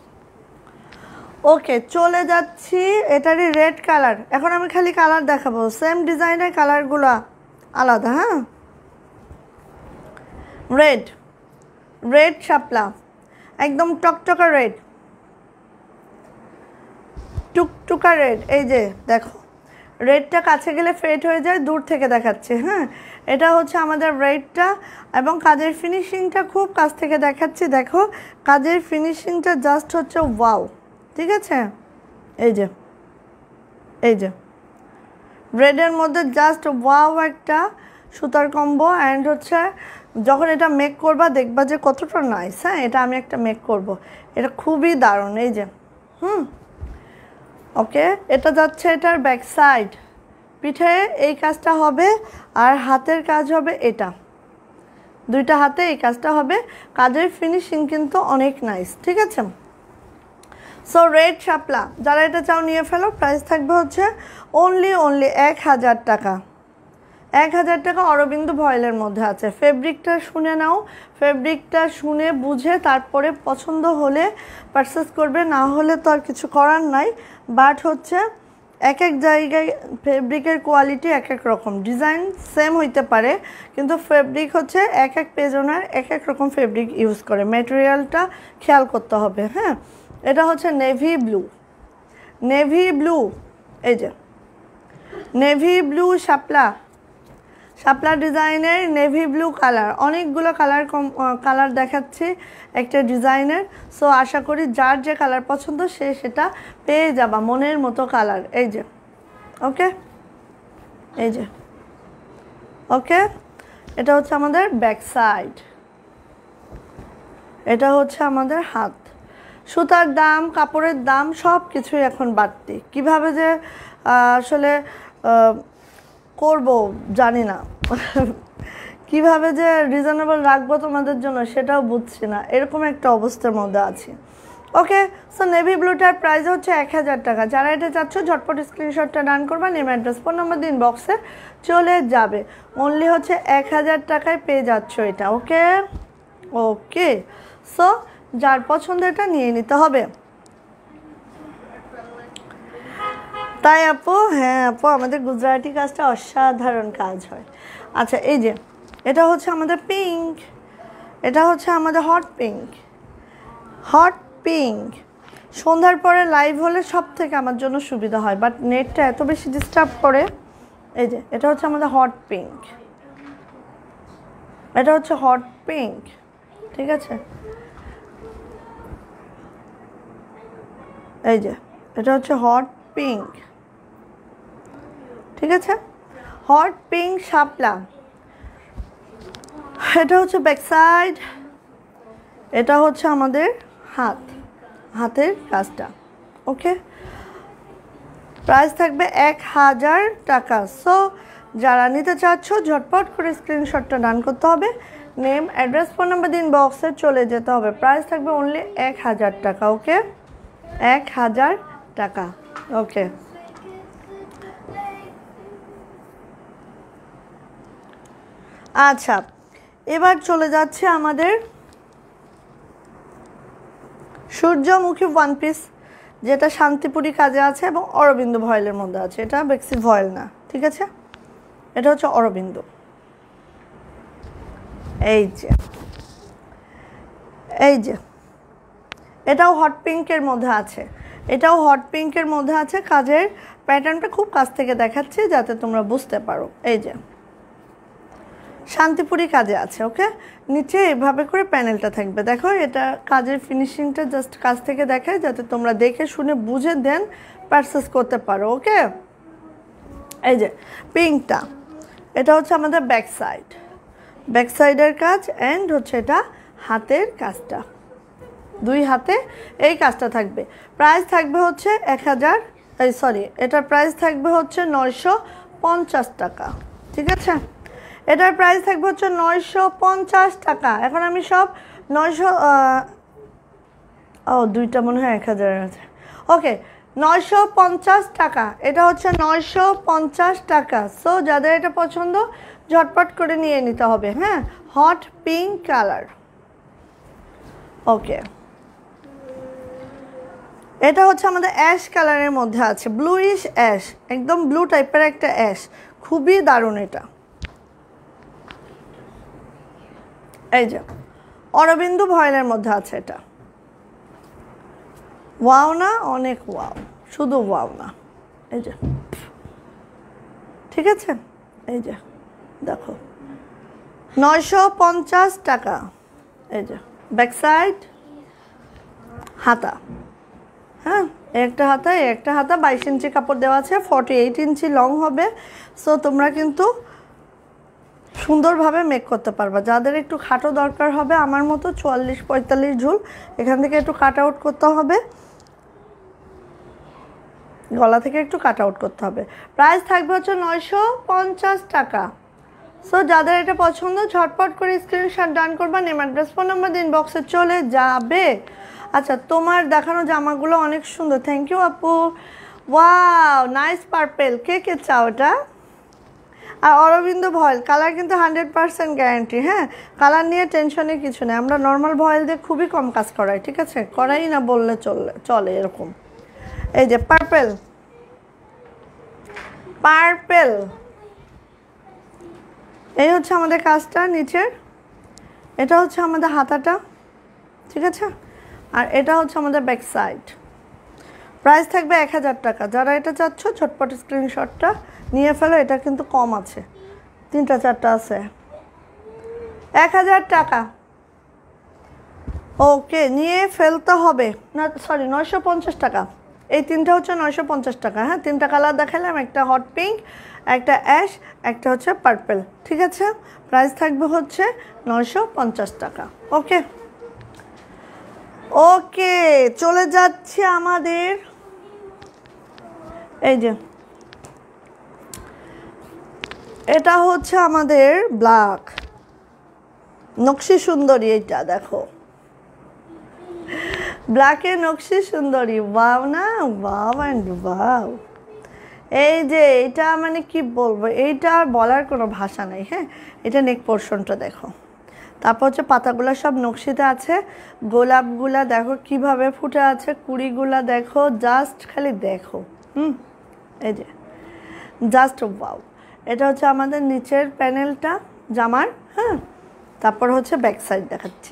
ওকে, চলে যাচ্ছি, এটারই রেড কালার। এখন আমি খালি কালার দেখাবো, সেম ডিজাইনের কালারগুলো আলাদা। হ্যাঁ, রেড, রেড শাপলা, একদম টকটকা রেড, টুকটুকা রেড। এই যে দেখো, রেডটা কাছে গেলে ফেড হয়ে যায়, দূর থেকে দেখাচ্ছে। হ্যাঁ, এটা হচ্ছে আমাদের রেডটা, এবং কাজের ফিনিশিংটা খুব কাছ থেকে দেখাচ্ছি। দেখো কাজের ফিনিশিংটা জাস্ট হচ্ছে ওয়াও, ঠিক আছে? এই যে এই যে রেডের মধ্যে জাস্ট ওয়াও একটা সুতার কম্বো। অ্যান্ড হচ্ছে যখন এটা মেক করবা দেখবা যে কতটা নাইস। হ্যাঁ, এটা আমি একটা মেক করব, এটা খুবই দারুণ। এই যে ওকে, এটা যাচ্ছে এটার ব্যাক সাইড, পিঠে এই কাজটা হবে, আর হাতের কাজ হবে এটা, দুইটা হাতে এই কাজটা হবে। কাজের ফিনিশিং কিন্তু অনেক নাইস, ঠিক আছে? সো রেড শাপলা, যারা এটা চাও নিয়ে ফেলো। প্রাইস থাকবে হচ্ছে অনলি 1000 টাকা। 1000 টাকা অরবিন্দু ভয়েলের মধ্যে আছে। ফেব্রিকটা শুনে নাও, ফেব্রিকটা শুনে বুঝে তারপরে পছন্দ হলে পারচেস করবে, না হলে তো আর কিছু করার নাই। বাট হচ্ছে এক এক জায়গায় ফেব্রিকের কোয়ালিটি এক এক রকম, ডিজাইন সেম হইতে পারে, কিন্তু ফেব্রিক হচ্ছে এক এক পেজ ওনার এক এক রকম ফেব্রিক ইউজ করে, ম্যাটেরিয়ালটা খেয়াল করতে হবে। হ্যাঁ, এটা হচ্ছে নেভি ব্লু, নেভি ব্লু। এই যে নেভি ব্লু শাপলা, শাপলা ডিজাইনের নেভি ব্লু কালার, অনেকগুলো কালার দেখাচ্ছি একটা ডিজাইনের। সো আশা করি যার যে কালার পছন্দ সে সেটা পেয়ে যাবা, মনের মতো কালার। এই যে ওকে, এই যে ওকে, এটা হচ্ছে আমাদের ব্যাক সাইড, এটা হচ্ছে আমাদের হাত। সুতার দাম, কাপড়ের দাম সব কিছুই এখন বাড়তি। কিভাবে যে আসলে করব জানি না, কিভাবে যে রিজনেবল রাখবো তোমাদের জন্য সেটাও বুঝছি না, এরকম একটা অবস্থার মধ্যে আছি। ওকে, সো নেভি ব্লুটার প্রাইস হচ্ছে 1000 টাকা। যারা এটা চাচ্ছ ঝটপট স্ক্রিনশটটা ডান করবা, নেম অ্যাড্রেস ফোন নাম্বার দিন, বক্সে চলে যাবে। অনলি হচ্ছে 1000 টাকায় পেয়ে যাচ্ছ এটা। ওকে ওকে, সো যার পছন্দ এটা নিয়ে নিতে হবে। তাই আপু, হ্যাঁ আপু, আমাদের গুজরাটি কাজটা অসাধারণ কাজ হয়। আচ্ছা, এই যে এটা হচ্ছে আমাদের পিঙ্ক, এটা হচ্ছে আমাদের হট পিঙ্ক, হট পিঙ্ক। সন্ধ্যার পরে লাইভ হলে সব থেকে আমার জন্য সুবিধা হয়, বাট নেটটা এত বেশি ডিস্টার্ব করে। এই যে এটা হচ্ছে আমাদের হট পিঙ্ক, এটা হচ্ছে হট পিঙ্ক, ঠিক আছে। এই যে এটা হচ্ছে হট পিঙ্ক, ঠিক আছে, হট পিঙ্ক শাপলা। এটা হচ্ছে ব্যাক সাইড, এটা হচ্ছে আমাদের হাত, হাতের কাজটা। ওকে, প্রাইস থাকবে 1000 টাকা। সো যারা নিতে চাচ্ছ ঝটপট করে স্ক্রিনশটটা ডান করতে হবে, নেম অ্যাড্রেস ফোন নাম্বার দিন, বক্সে চলে যেতে হবে। প্রাইস থাকবে অনলি 1000 টাকা। ওকে, 1000 টাকা। ওকে, আচ্ছা, এবার চলে যাচ্ছে আমাদের সূর্যমুখী ওয়ান পিস, যেটা শান্তিপুরি কাজে আছে এবং অরবিন্দ ভয়েলের মধ্যে আছে। এটা বেক্সি ভয়েল না, ঠিক আছে, এটা হচ্ছে অরবিন্দ। এই যে, এই যে এটাও হট পিঙ্কের মধ্যে আছে, এটাও হট পিঙ্কের মধ্যে আছে। কাজের প্যাটার্নটা খুব কাছ থেকে দেখাচ্ছি যাতে তোমরা বুঝতে পারো। এই যে শান্তিপুরি কাজে আছে। ওকে, নিচে এভাবে করে প্যানেলটা থাকবে। দেখো, এটা কাজের ফিনিশিংটা জাস্ট কাছ থেকে দেখায় যাতে তোমরা দেখে শুনে বুঝে দেন পারচেস করতে পারো। ওকে, এই যে পিঙ্কটা, এটা হচ্ছে আমাদের ব্যাক সাইড, ব্যাক সাইডের কাজ, অ্যান্ড হচ্ছে এটা হাতের কাজটা, দুই হাতে এই কাজটা থাকবে। প্রাইস থাকবে হচ্ছে 1000, সরি, এটার প্রাইস থাকবে হচ্ছে 950 টাকা, ঠিক আছে। এটার প্রাইস থাকবে হচ্ছে 950 টাকা। এখন আমি সব 900, দুইটা মনে হয় 1000 আছে। ওকে, 950 টাকা, এটা হচ্ছে 950 টাকা। সো যাদের এটা পছন্দ ঝটপট করে নিয়ে নিতে হবে। হ্যাঁ, হট পিঙ্ক কালার। ওকে, এটা হচ্ছে আমাদের অ্যাশ কালারের মধ্যে আছে, ব্লুইশ অ্যাশ, একদম ব্লু টাইপের একটা অ্যাশ, খুবই দারুণ এটা। এই যে অরবিন্দু ভয়েলের মধ্যে আছে এটা। ওয়াও না, অনেক ওয়াও, শুধু ওয়াও না। এই যে, ঠিক আছে, এই যে দেখো 950 টাকা। এই যে ব্যাক সাইড, হাতা, হ্যাঁ একটা হাতা, একটা হাতা 22 ইঞ্চি কাপড় দেওয়া আছে, 48 ইঞ্চি লং হবে। সো তোমরা কিন্তু সুন্দরভাবে মেক করতে পারবা। যাদের একটু খাটো দরকার হবে আমার মতো 44-45 ঝুল, এখান থেকে একটু কাট আউট করতে হবে, গলা থেকে একটু কাট আউট করতে হবে। প্রাইস থাকবে হচ্ছে 950 টাকা। সো যাদের এটা পছন্দ ঝটপট করে স্ক্রিনশট ডান করবা, নেম অ্যাড্রেস ফোন নাম্বার দিন, বক্সে চলে যাবে। আচ্ছা, তোমার দেখানো জামাগুলো অনেক সুন্দর, থ্যাংক ইউ আপু। ওয়াও, নাইস পার্পেল, কে কে চাও এটা? আর অরবিন্দ ভয়েল কালার কিন্তু 100% গ্যারান্টি। হ্যাঁ, কালার নিয়ে টেনশনের কিছু নেই, আমরা নর্মাল ভয়েল দিয়ে খুবই কম কাজ করাই, ঠিক আছে, করাই না বললে চলে এরকম। এই যে পার্পেল, পার্পেল, এই হচ্ছে আমাদের কাজটা নিচের, এটা হচ্ছে আমাদের হাতাটা, ঠিক আছে, আর এটা হচ্ছে আমাদের ব্যাক সাইড। প্রাইস থাকবে 1000 টাকা। যারা এটা চাচ্ছ ঝটপট স্ক্রিনশটটা নিয়ে ফেলো, এটা কিন্তু কম আছে, 3টা 4টা আছে। 1000 টাকা, ওকে নিয়ে ফেলতে হবে না, সরি 950 টাকা। এই 3টা হচ্ছে 950 টাকা। হ্যাঁ 3টা কালার দেখালাম, একটা হট পিঙ্ক, একটা অ্যাশ, একটা হচ্ছে পার্পল। ঠিক আছে, প্রাইস থাকবে হচ্ছে 950 টাকা। ওকে ওকে, চলে যাচ্ছে আমাদের এই যে এটা হচ্ছে আমাদের ব্ল্যাক নকশি সুন্দরী। এইটা দেখো, ব্ল্যাকের নকশি সুন্দরী, ওয়াও না, ওয়াও অ্যান্ড ওয়াও। এই যে এটা মানে কি বলবো, এইটা আর বলার কোনো ভাষা নেই। হ্যাঁ, এটা নেক পোর্শনটা দেখো, তারপর হচ্ছে পাতাগুলো সব নকশিতে আছে, গোলাপগুলা দেখো কিভাবে ফুটে আছে, কুড়িগুলা দেখো, জাস্ট খালি দেখো। এই যে জাস্ট ওয়াও। এটা হচ্ছে আমাদের নিচের প্যানেলটা জামার। হ্যাঁ, তারপর হচ্ছে ব্যাক সাইড দেখাচ্ছি।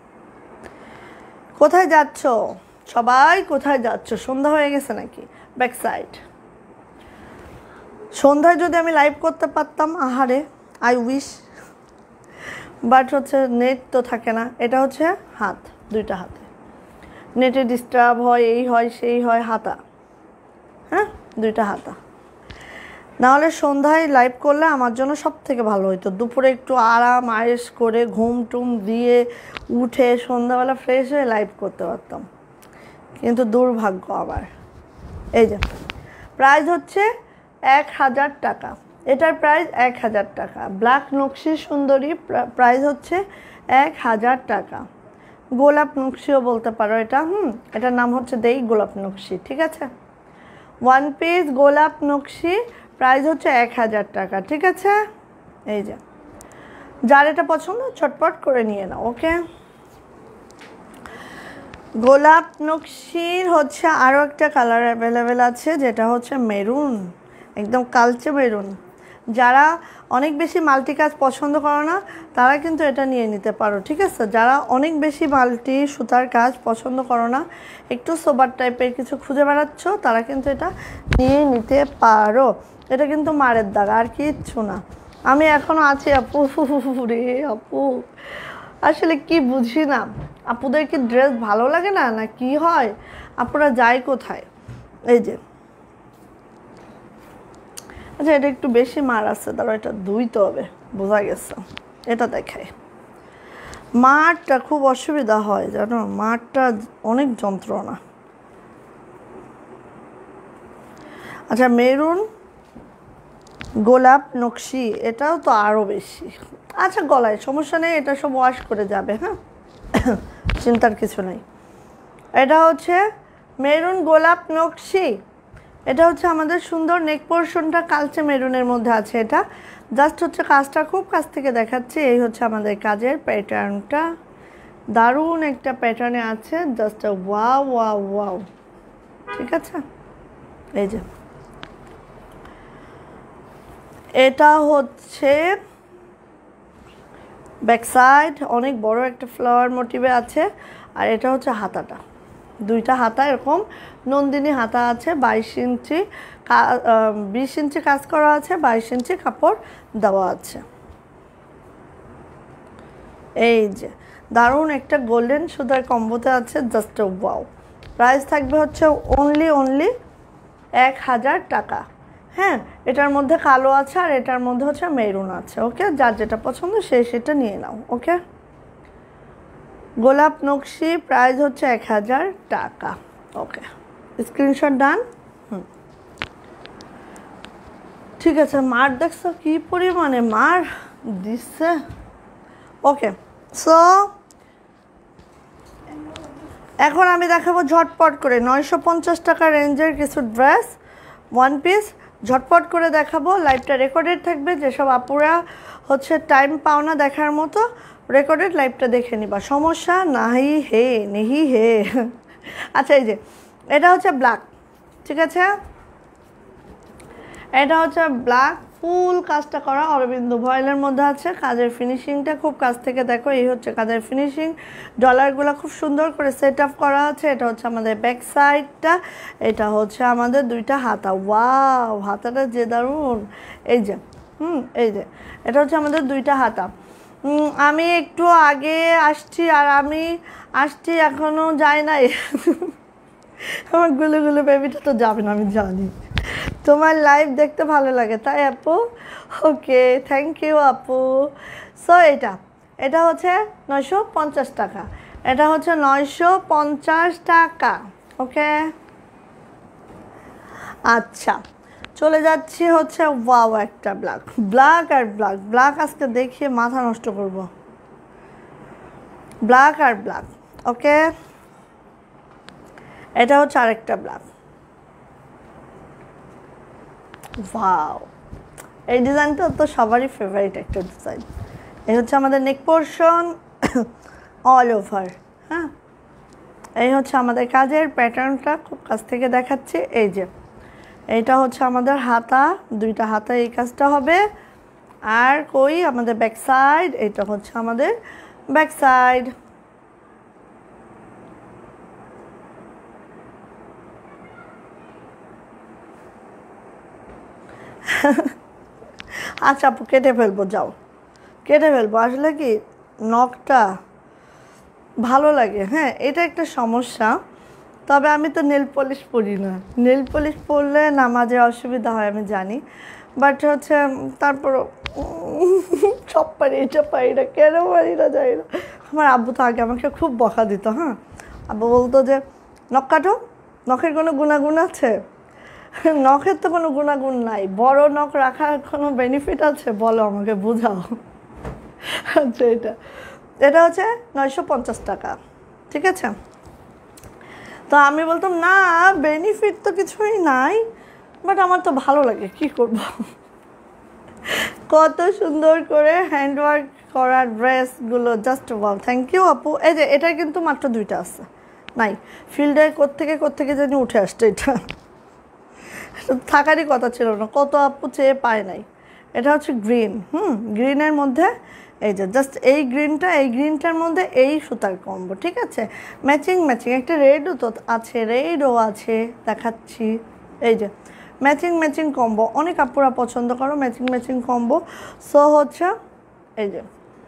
কোথায় যাচ্ছ সবাই, কোথায় যাচ্ছ? সন্ধ্যা হয়ে গেছে নাকি? Back side. সন্ধ্যায় যদি আমি লাইভ করতে পারতাম, আহারে, আই উইশ, বাট হচ্ছে নেট তো থাকে না। এটা হচ্ছে হাত, 2টা হাতে নেটে ডিস্টার্ব হয়, এই হয় সেই হয়, হাতা। হ্যাঁ 2টা হাতা। নাহলে সন্ধ্যায় লাইভ করলে আমার জন্য সব থেকে ভালো হতো। দুপুরে একটু আরাম আয়েস করে ঘুম টুম দিয়ে উঠে সন্ধ্যাবেলা ফ্রেশ হয়ে লাইভ করতে পারতাম, কিন্তু দুর্ভাগ্য আবার। এই যে প্রাইস হচ্ছে 1000 টাকা, এটার প্রাইস 1000 টাকা। ব্ল্যাক নকশি সুন্দরী, প্রাইস হচ্ছে 1000 টাকা। গোলাপ নকশিও বলতে পারো এটা। এটার নাম হচ্ছে দেই গোলাপ নকশি। ঠিক আছে, 1 পিস গোলাপ নকশি, প্রাইস হচ্ছে 1000 টাকা। ঠিক আছে, এই যে যার এটা পছন্দ ছটপট করে নিয়ে নাও। ওকে, গোলাপ নকশির হচ্ছে আরও একটা কালার অ্যাভেলেবেল আছে, যেটা হচ্ছে মেরুন, একদম কালচে মেরুন। যারা অনেক বেশি মাল্টি কাজ পছন্দ করো না, তারা কিন্তু এটা নিয়ে নিতে পারো। ঠিক আছে, যারা অনেক বেশি মাল্টি সুতার কাজ পছন্দ করো না, একটু সোবার টাইপের কিছু খুঁজে বেড়াচ্ছ, তারা কিন্তু এটা নিয়ে নিতে পারো। এটা কিন্তু মারের দাগ, আর কিচ্ছু না। আমি এখনও আছি আপু, রে আপু, আসলে কি বুঝি না, আপুদের কি ড্রেস ভালো লাগে না, না কি হয়, আপুরা যায় কোথায়? এই যে আচ্ছা, এটা একটু বেশি মার আছে, তারপর এটা ধুইতে হবে, বোঝা গেছে। এটা দেখায়, মারটা খুব অসুবিধা হয় জানো, মারটা অনেক যন্ত্রণা। আচ্ছা, মেরুন গোলাপ নকশি, এটাও তো আরও বেশি। আচ্ছা, গলায় সমস্যা নেই, এটা সব ওয়াশ করে যাবে। হ্যাঁ, চিন্তার কিছু নেই। এটা হচ্ছে মেরুন গোলাপ নকশি, এটা হচ্ছে আমাদের সুন্দর নেক পোর্শনটা কালচে মেরুনের মধ্যে আছে। এটা জাস্ট হচ্ছে কাজটা খুব কাছ থেকে দেখাচ্ছি। এই হচ্ছে আমাদের কাজের প্যাটার্নটা, দারুণ একটা প্যাটার্নে আছে, জাস্ট ওয়াও ওয়াও ওয়াও। ঠিক আছে, এই যে এটা হচ্ছে ব্যাক সাইড, অনেক বড় একটা ফ্লাওয়ার মোটিভে আছে। আর এটা হচ্ছে হাতাটা, 2টা হাতা এরকম নন্দিনী হাতা আছে, 22 ইঞ্চি 20 ইঞ্চি কাজ করা আছে, 22 ইঞ্চি কাপড় দেওয়া আছে। এই যে দারুণ একটা গোল্ডেন সুতার কম্বোতে আছে, জাস্ট ওয়াও। প্রাইস থাকবে হচ্ছে অনলি 1000 টাকা। হ্যাঁ, এটার মধ্যে কালো আছে আর এটার মধ্যে হচ্ছে মেরুন আছে। ওকে, যার যেটা পছন্দ সে সেটা নিয়ে নাও। ওকে, গোলাপ নকশি প্রাইস হচ্ছে 1000 টাকা। Okay, screenshot done. ঠিক আছে, মার দেখছো কি পরিমাণে মার দিচ্ছে। ওকে, সো এখন আমি দেখাবো ঝটপট করে 950 টাকা রেঞ্জের কিছু ড্রেস 1 পিস, ঝটপট করে দেখাবো। লাইভটা রেকর্ডেড থাকবে, যেসব আপুরা হচ্ছে টাইম পাও না দেখার মতো, রেকর্ডেড লাইভটা দেখে নিবা, সমস্যা নাই হে নেহি হে। আচ্ছা, এই যে এটা হচ্ছে ব্ল্যাক। ঠিক আছে, এটা হচ্ছে ব্ল্যাক ফুল কাজটা করা অরবিন্দ ভয়েলের মধ্যে আছে। কাজের ফিনিশিংটা খুব কাছ থেকে দেখো, এই হচ্ছে কাজের ফিনিশিং। ডলারগুলো খুব সুন্দর করে সেট আপ করা আছে। এটা হচ্ছে আমাদের ব্যাক সাইডটা, এটা হচ্ছে আমাদের দুইটা হাতা। ওয়াও, হাতাটা যে দারুণ! এই যে এই যে এটা হচ্ছে আমাদের দুইটা হাতা। আমি একটু আগে আসছি, আর আমি আসছি এখনও যাই নাই। আমার গুলো বেবিটা তো যাবে না, আমি জানি। তোমার লাইভ দেখতে ভালো লাগে তাই আপু? ওকে, থ্যাংক ইউ আপু। সো এটা হচ্ছে 950 টাকা, এটা হচ্ছে 950 টাকা। ওকে, আচ্ছা চলে যাচ্ছি হচ্ছে ওয়াও একটা ব্ল্যাক আর ব্ল্যাক আজকে দেখিয়ে মাথা নষ্ট করব। ব্ল্যাক আর ব্ল্যাক। ওকে, এটা হচ্ছে আরেকটা ব্ল্যাক। ওয়াও, এই ডিজাইনটা তো সবারই ফেভারিট একটা ডিজাইন। এই হচ্ছে আমাদের নেক পোর্শন অল ওভার। হ্যাঁ, এই হচ্ছে আমাদের কাজের প্যাটার্নটা, খুব কাছ থেকে দেখাচ্ছি। এই যে এইটা হচ্ছে আমাদের হাতা, দুইটা হাতা এই কাজটা হবে। আর কই আমাদের ব্যাক সাইড, এটা হচ্ছে আমাদের ব্যাক সাইড। আচ্ছা আপু, কেটে ফেলবো, যাও কেটে ফেলবো। আসলে কি নখটা ভালো লাগে। হ্যাঁ, এটা একটা সমস্যা। তবে আমি তো নেল পলিশ পরি না, নেল পলিশ পরলে নামাজে অসুবিধা হয় আমি জানি, বাট হচ্ছে তারপরও সব পারি, এটা পারি না, কেন পারি না যাই না। আমার আব্বু তো আগে আমাকে খুব বকা দিত। হ্যাঁ, আব্বু বলতো যে নখ কাটো, নখের কোনো গুণাগুণ আছে? নখের তো কোনো গুণাগুণ নাই, বড় নখ রাখার কোনো বেনিফিট আছে বলো আমাকে, বোঝাও। আচ্ছা, এটা হচ্ছে 950 টাকা, ঠিক আছে। তো আমি বলতাম না, বেনিফিট তো কিছুই নাই, বাট আমার তো ভালো লাগে, কি করব। কত সুন্দর করে হ্যান্ডওয়ার্ক করা ড্রেসগুলো, জাস্ট ওয়াও। থ্যাংক ইউ আপু। এই যে এটা কিন্তু মাত্র দুইটা আছে, নাই ফিল্ডে কোত্থেকে জানি উঠে আসছে। এটা থাকারই কথা ছিল না, কত আপু চেয়ে পায় নাই। এটা হচ্ছে গ্রিন, গ্রিনের মধ্যে এই যে জাস্ট এই গ্রিনটার মধ্যে এই সুতার কম্বো, ঠিক আছে। ম্যাচিং একটা রেডও তো আছে, আছে দেখাচ্ছি। এই যে ম্যাচিং কম্বো, অনেক আপুরা পছন্দ করো ম্যাচিং কম্বো। সো হচ্ছে এই যে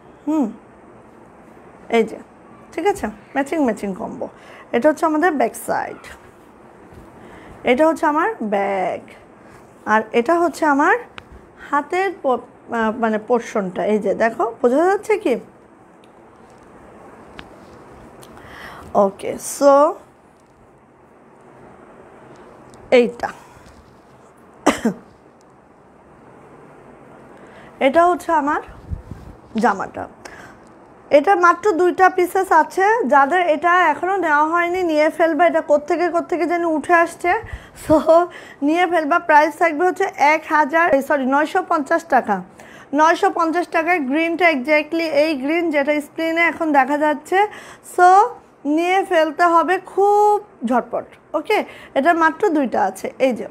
এই যে, ঠিক আছে, ম্যাচিং কম্বো। এটা হচ্ছে আমাদের ব্যাক সাইড, এটা হচ্ছে আমার ব্যাগ, আর এটা হচ্ছে আমার হাতের মানে পোর্শনটা। এই যে দেখো, বোঝা যাচ্ছে কি? ওকে, সো এটা হচ্ছে আমার জামাটা। এটা মাত্র দুইটা পিসেস আছে, যাদের এটা এখনও নেওয়া হয়নি নিয়ে ফেলবে। এটা কোত্থেকে যেন উঠে আসছে, সো নিয়ে ফেলবা। প্রাইস থাকবে হচ্ছে 950 টাকা। 950 টাকায় গ্রিনটা এক্স্যাক্টলি এই গ্রিন যেটা স্ক্রিনে এখন দেখা যাচ্ছে। সো নিয়ে ফেলতে হবে খুব ঝটপট। ওকে, এটা মাত্র দুইটা আছে। এই যে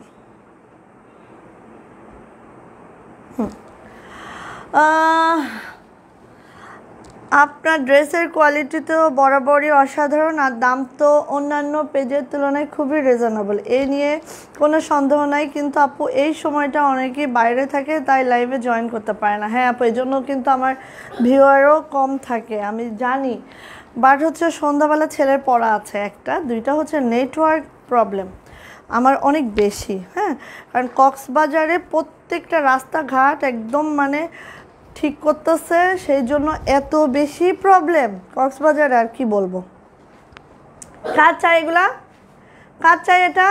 আপনার ড্রেসের কোয়ালিটি তো বরাবরই অসাধারণ, আর দাম তো অন্যান্য পেজের তুলনায় খুবই রিজনেবল, এ নিয়ে কোনো সন্দেহ নাই। কিন্তু আপু এই সময়টা অনেকেই বাইরে থাকে, তাই লাইভে জয়েন করতে পারে না। হ্যাঁ আপু, এই জন্য কিন্তু আমার ভিউয়ারও কম থাকে, আমি জানি। বাট হচ্ছে সন্ধ্যাবেলা ছেলের পড়া আছে, একটা দুইটা হচ্ছে নেটওয়ার্ক প্রবলেম আমার অনেক বেশি। হ্যাঁ, কারণ কক্সবাজারে প্রত্যেকটা রাস্তাঘাট একদম মানে ঠিক করতেছে, সেই জন্য এত বেশি প্রবলেম কক্সবাজারে, আর কি বলবো। কার চাই এগুলা? কার চাই এটা?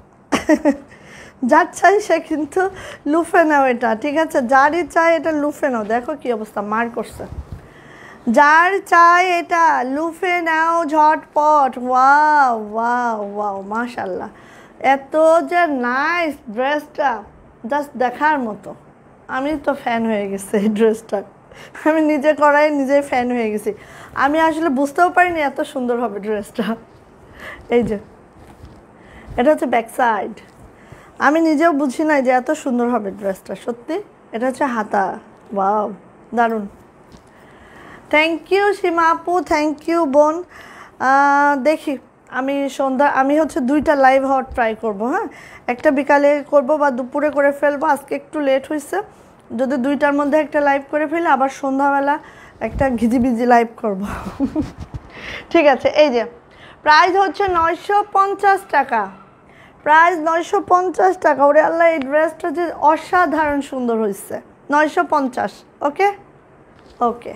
যার চাই সে কিন্তু লুফে নাও এটা, ঠিক আছে। যারই চাই এটা লুফে নাও। দেখো কি অবস্থা, মার করছে। যার চাই এটা লুফে নাও ঝটপট। ওয়াও ওয়াও ওয়াও, মাশাল্লাহ, এত যে নাইস ড্রেসটা, জাস্ট দেখার মতো। আমি তো ফ্যান হয়ে গেছি এই ড্রেসটা, আমি নিজে করাই নিজেই ফ্যান হয়ে গেছি। আমি আসলে বুঝতেও পারিনি এত সুন্দর হবে ড্রেসটা। এই যে এটা হচ্ছে ব্যাক সাইড, আমি নিজেও বুঝি নাই যে এত সুন্দর হবে ড্রেসটা, সত্যি। এটা হচ্ছে হাতা, ওয়াও দারুণ। থ্যাংক ইউ সীমা আপু, থ্যাংক ইউ বোন। দেখি আমি হচ্ছে 2টা লাইভ হওয়ার ট্রাই করব, হ্যাঁ, একটা বিকালে করব বা দুপুরে করে ফেলবো, আজকে একটু লেট হয়েছে। যদি 2টার মধ্যে একটা লাইভ করে ফেলি, আবার সন্ধ্যাবেলা একটা ঘিজিবিজি লাইভ করব। ঠিক আছে, এই যে প্রাইস হচ্ছে 950 টাকা, প্রাইস 950 টাকা। ওরে আল্লাহ, এই ড্রেসটা যে অসাধারণ সুন্দর হয়েছে। 950, ওকে ওকে।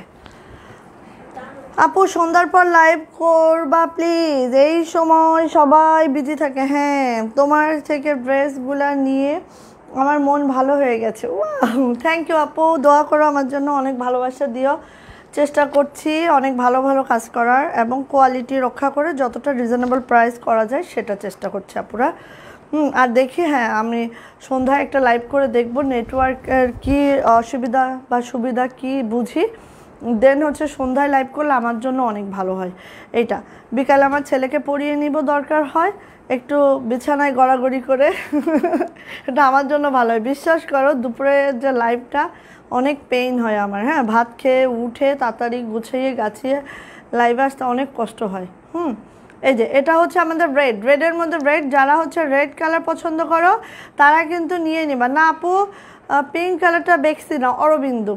আপু সন্ধ্যার পর লাইভ করবা প্লিজ, এই সময় সবাই বিজি থাকে। হ্যাঁ, তোমার থেকে ড্রেসগুলা নিয়ে আমার মন ভালো হয়ে গেছে। ওয়াও, থ্যাংক ইউ আপু, দোয়া করো আমার জন্য, অনেক ভালোবাসা দিও। চেষ্টা করছি অনেক ভালো ভালো কাজ করার এবং কোয়ালিটি রক্ষা করে যতটা রিজনেবল প্রাইস করা যায় সেটা চেষ্টা করছি আপুরা। আর দেখি, হ্যাঁ, আমি সন্ধ্যায় একটা লাইভ করে দেখব নেটওয়ার্কের কী অসুবিধা বা সুবিধা কি বুঝি, দেন হচ্ছে সন্ধ্যায় লাইভ করলে আমার জন্য অনেক ভালো হয়। এইটা বিকালে আমার ছেলেকে পড়িয়ে নিব, দরকার হয় একটু বিছানায় গড়াগড়ি করে। এটা আমার জন্য ভালো হয়, বিশ্বাস করো। দুপুরের যে লাইভটা অনেক পেইন হয় আমার, হ্যাঁ, ভাত খেয়ে উঠে তাড়াতাড়ি গুছিয়ে গাছিয়ে লাইভে আসতে অনেক কষ্ট হয়। এই যে এটা হচ্ছে আমাদের রেডের মধ্যে রেড, যারা হচ্ছে রেড কালার পছন্দ করো তারা কিন্তু নিয়ে নিবা। না আপু, পিঙ্ক কালারটা দেখছি না, অরবিন্দু।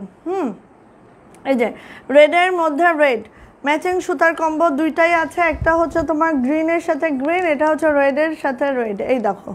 এই যে রেডের মধ্যে রেড, ম্যাচিং সুতার কম্বো 2টাই আছে। একটা হচ্ছে তোমার গ্রিনের সাথে গ্রিন, এটা হচ্ছে রেডের সাথে রেড। এই দেখো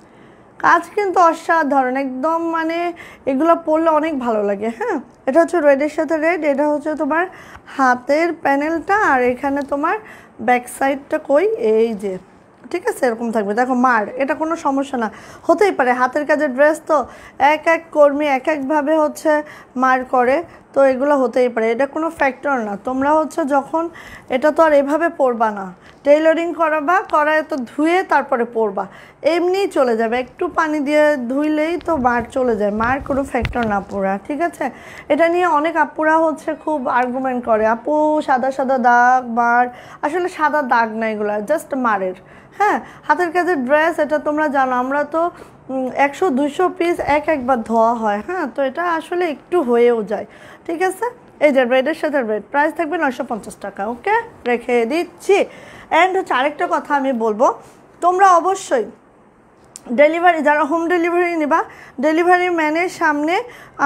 কাজ কিন্তু অসাধারণ একদম, মানে এগুলো পরলে অনেক ভালো লাগে। হ্যাঁ, এটা হচ্ছে রেডের সাথে রেড, এটা হচ্ছে তোমার হাতের প্যানেলটা, আর এখানে তোমার ব্যাক সাইডটা কই, এই যে ঠিক আছে, এরকম থাকবে। দেখো মার, এটা কোনো সমস্যা না, হতেই পারে, হাতের কাজের ড্রেস তো এক এক কর্মী এক একভাবে হচ্ছে মার করে, তো এগুলো হতেই পারে, এটা কোনো ফ্যাক্টর না। তোমরা হচ্ছে যখন এটা তো আর এভাবে পরবা না, টেইলরিং করাবা, করায় তো ধুয়ে তারপরে পরবা, এমনিই চলে যাবে, একটু পানি দিয়ে ধুইলেই তো মার চলে যায়, মার কোনো ফ্যাক্টর না পুরা। ঠিক আছে, এটা নিয়ে অনেক আপুরা হচ্ছে খুব আর্গুমেন্ট করে, আপু সাদা সাদা দাগ মার, আসলে সাদা দাগ না, এগুলো জাস্ট মারের। হ্যাঁ, হাতের কাজের ড্রেস, এটা তোমরা জানো, আমরা তো 100-200 পিস একবার ধোয়া হয়। হ্যাঁ, তো এটা আসলে একটু হয়েও যায়। ঠিক আছে, এই যে রেডের সাথে রেড, প্রাইস থাকবে 950 টাকা। ওকে, রেখে দিচ্ছি। অ্যান্ড হচ্ছে আরেকটা কথা আমি বলবো, তোমরা অবশ্যই ডেলিভারি, যারা হোম ডেলিভারি নিবা, ডেলিভারি ম্যানের সামনে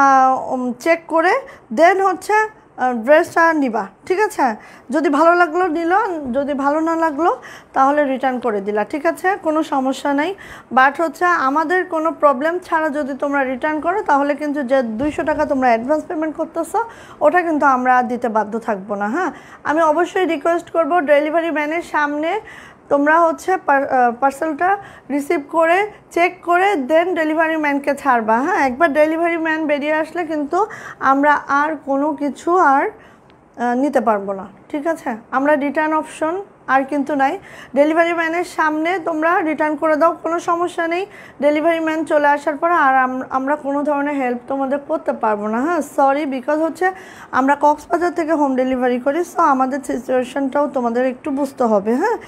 চেক করে দেন হচ্ছে ড্রেসটা নিবা। ঠিক আছে, যদি ভালো লাগলো নিল, যদি ভালো না লাগলো তাহলে রিটার্ন করে দিলা। ঠিক আছে, কোনো সমস্যা নেই। বাট হচ্ছে আমাদের কোনো প্রবলেম ছাড়া যদি তোমরা রিটার্ন করো তাহলে কিন্তু যে 200 টাকা তোমরা অ্যাডভান্স পেমেন্ট করতেছো ওটা কিন্তু আমরা দিতে বাধ্য থাকবো না। হ্যাঁ, আমি অবশ্যই রিকোয়েস্ট করব ডেলিভারি ম্যানের সামনে তোমরা হচ্ছে পার্সেলটা রিসিভ করে চেক করে দেন ডেলিভারি ম্যানকে ছাড়বা। হ্যাঁ, একবার ডেলিভারি ম্যান বেরিয়ে আসলে কিন্তু আমরা আর কোনো কিছু আর নিতে পারবো না। ঠিক আছে, আমরা রিটার্ন অপশন আর কিন্তু নাই, ডেলিভারি ম্যানের সামনে তোমরা রিটার্ন করে দাও, কোনো সমস্যা নেই। ডেলিভারি ম্যান চলে আসার পর আর আমরা কোনো ধরনের হেল্প তোমাদের করতে পারবো না। হ্যাঁ, সরি, বিকজ হচ্ছে আমরা কক্সবাজার থেকে হোম ডেলিভারি করি, সো আমাদের সিচুয়েশনটাও তোমাদের একটু বুঝতে হবে। হ্যাঁ,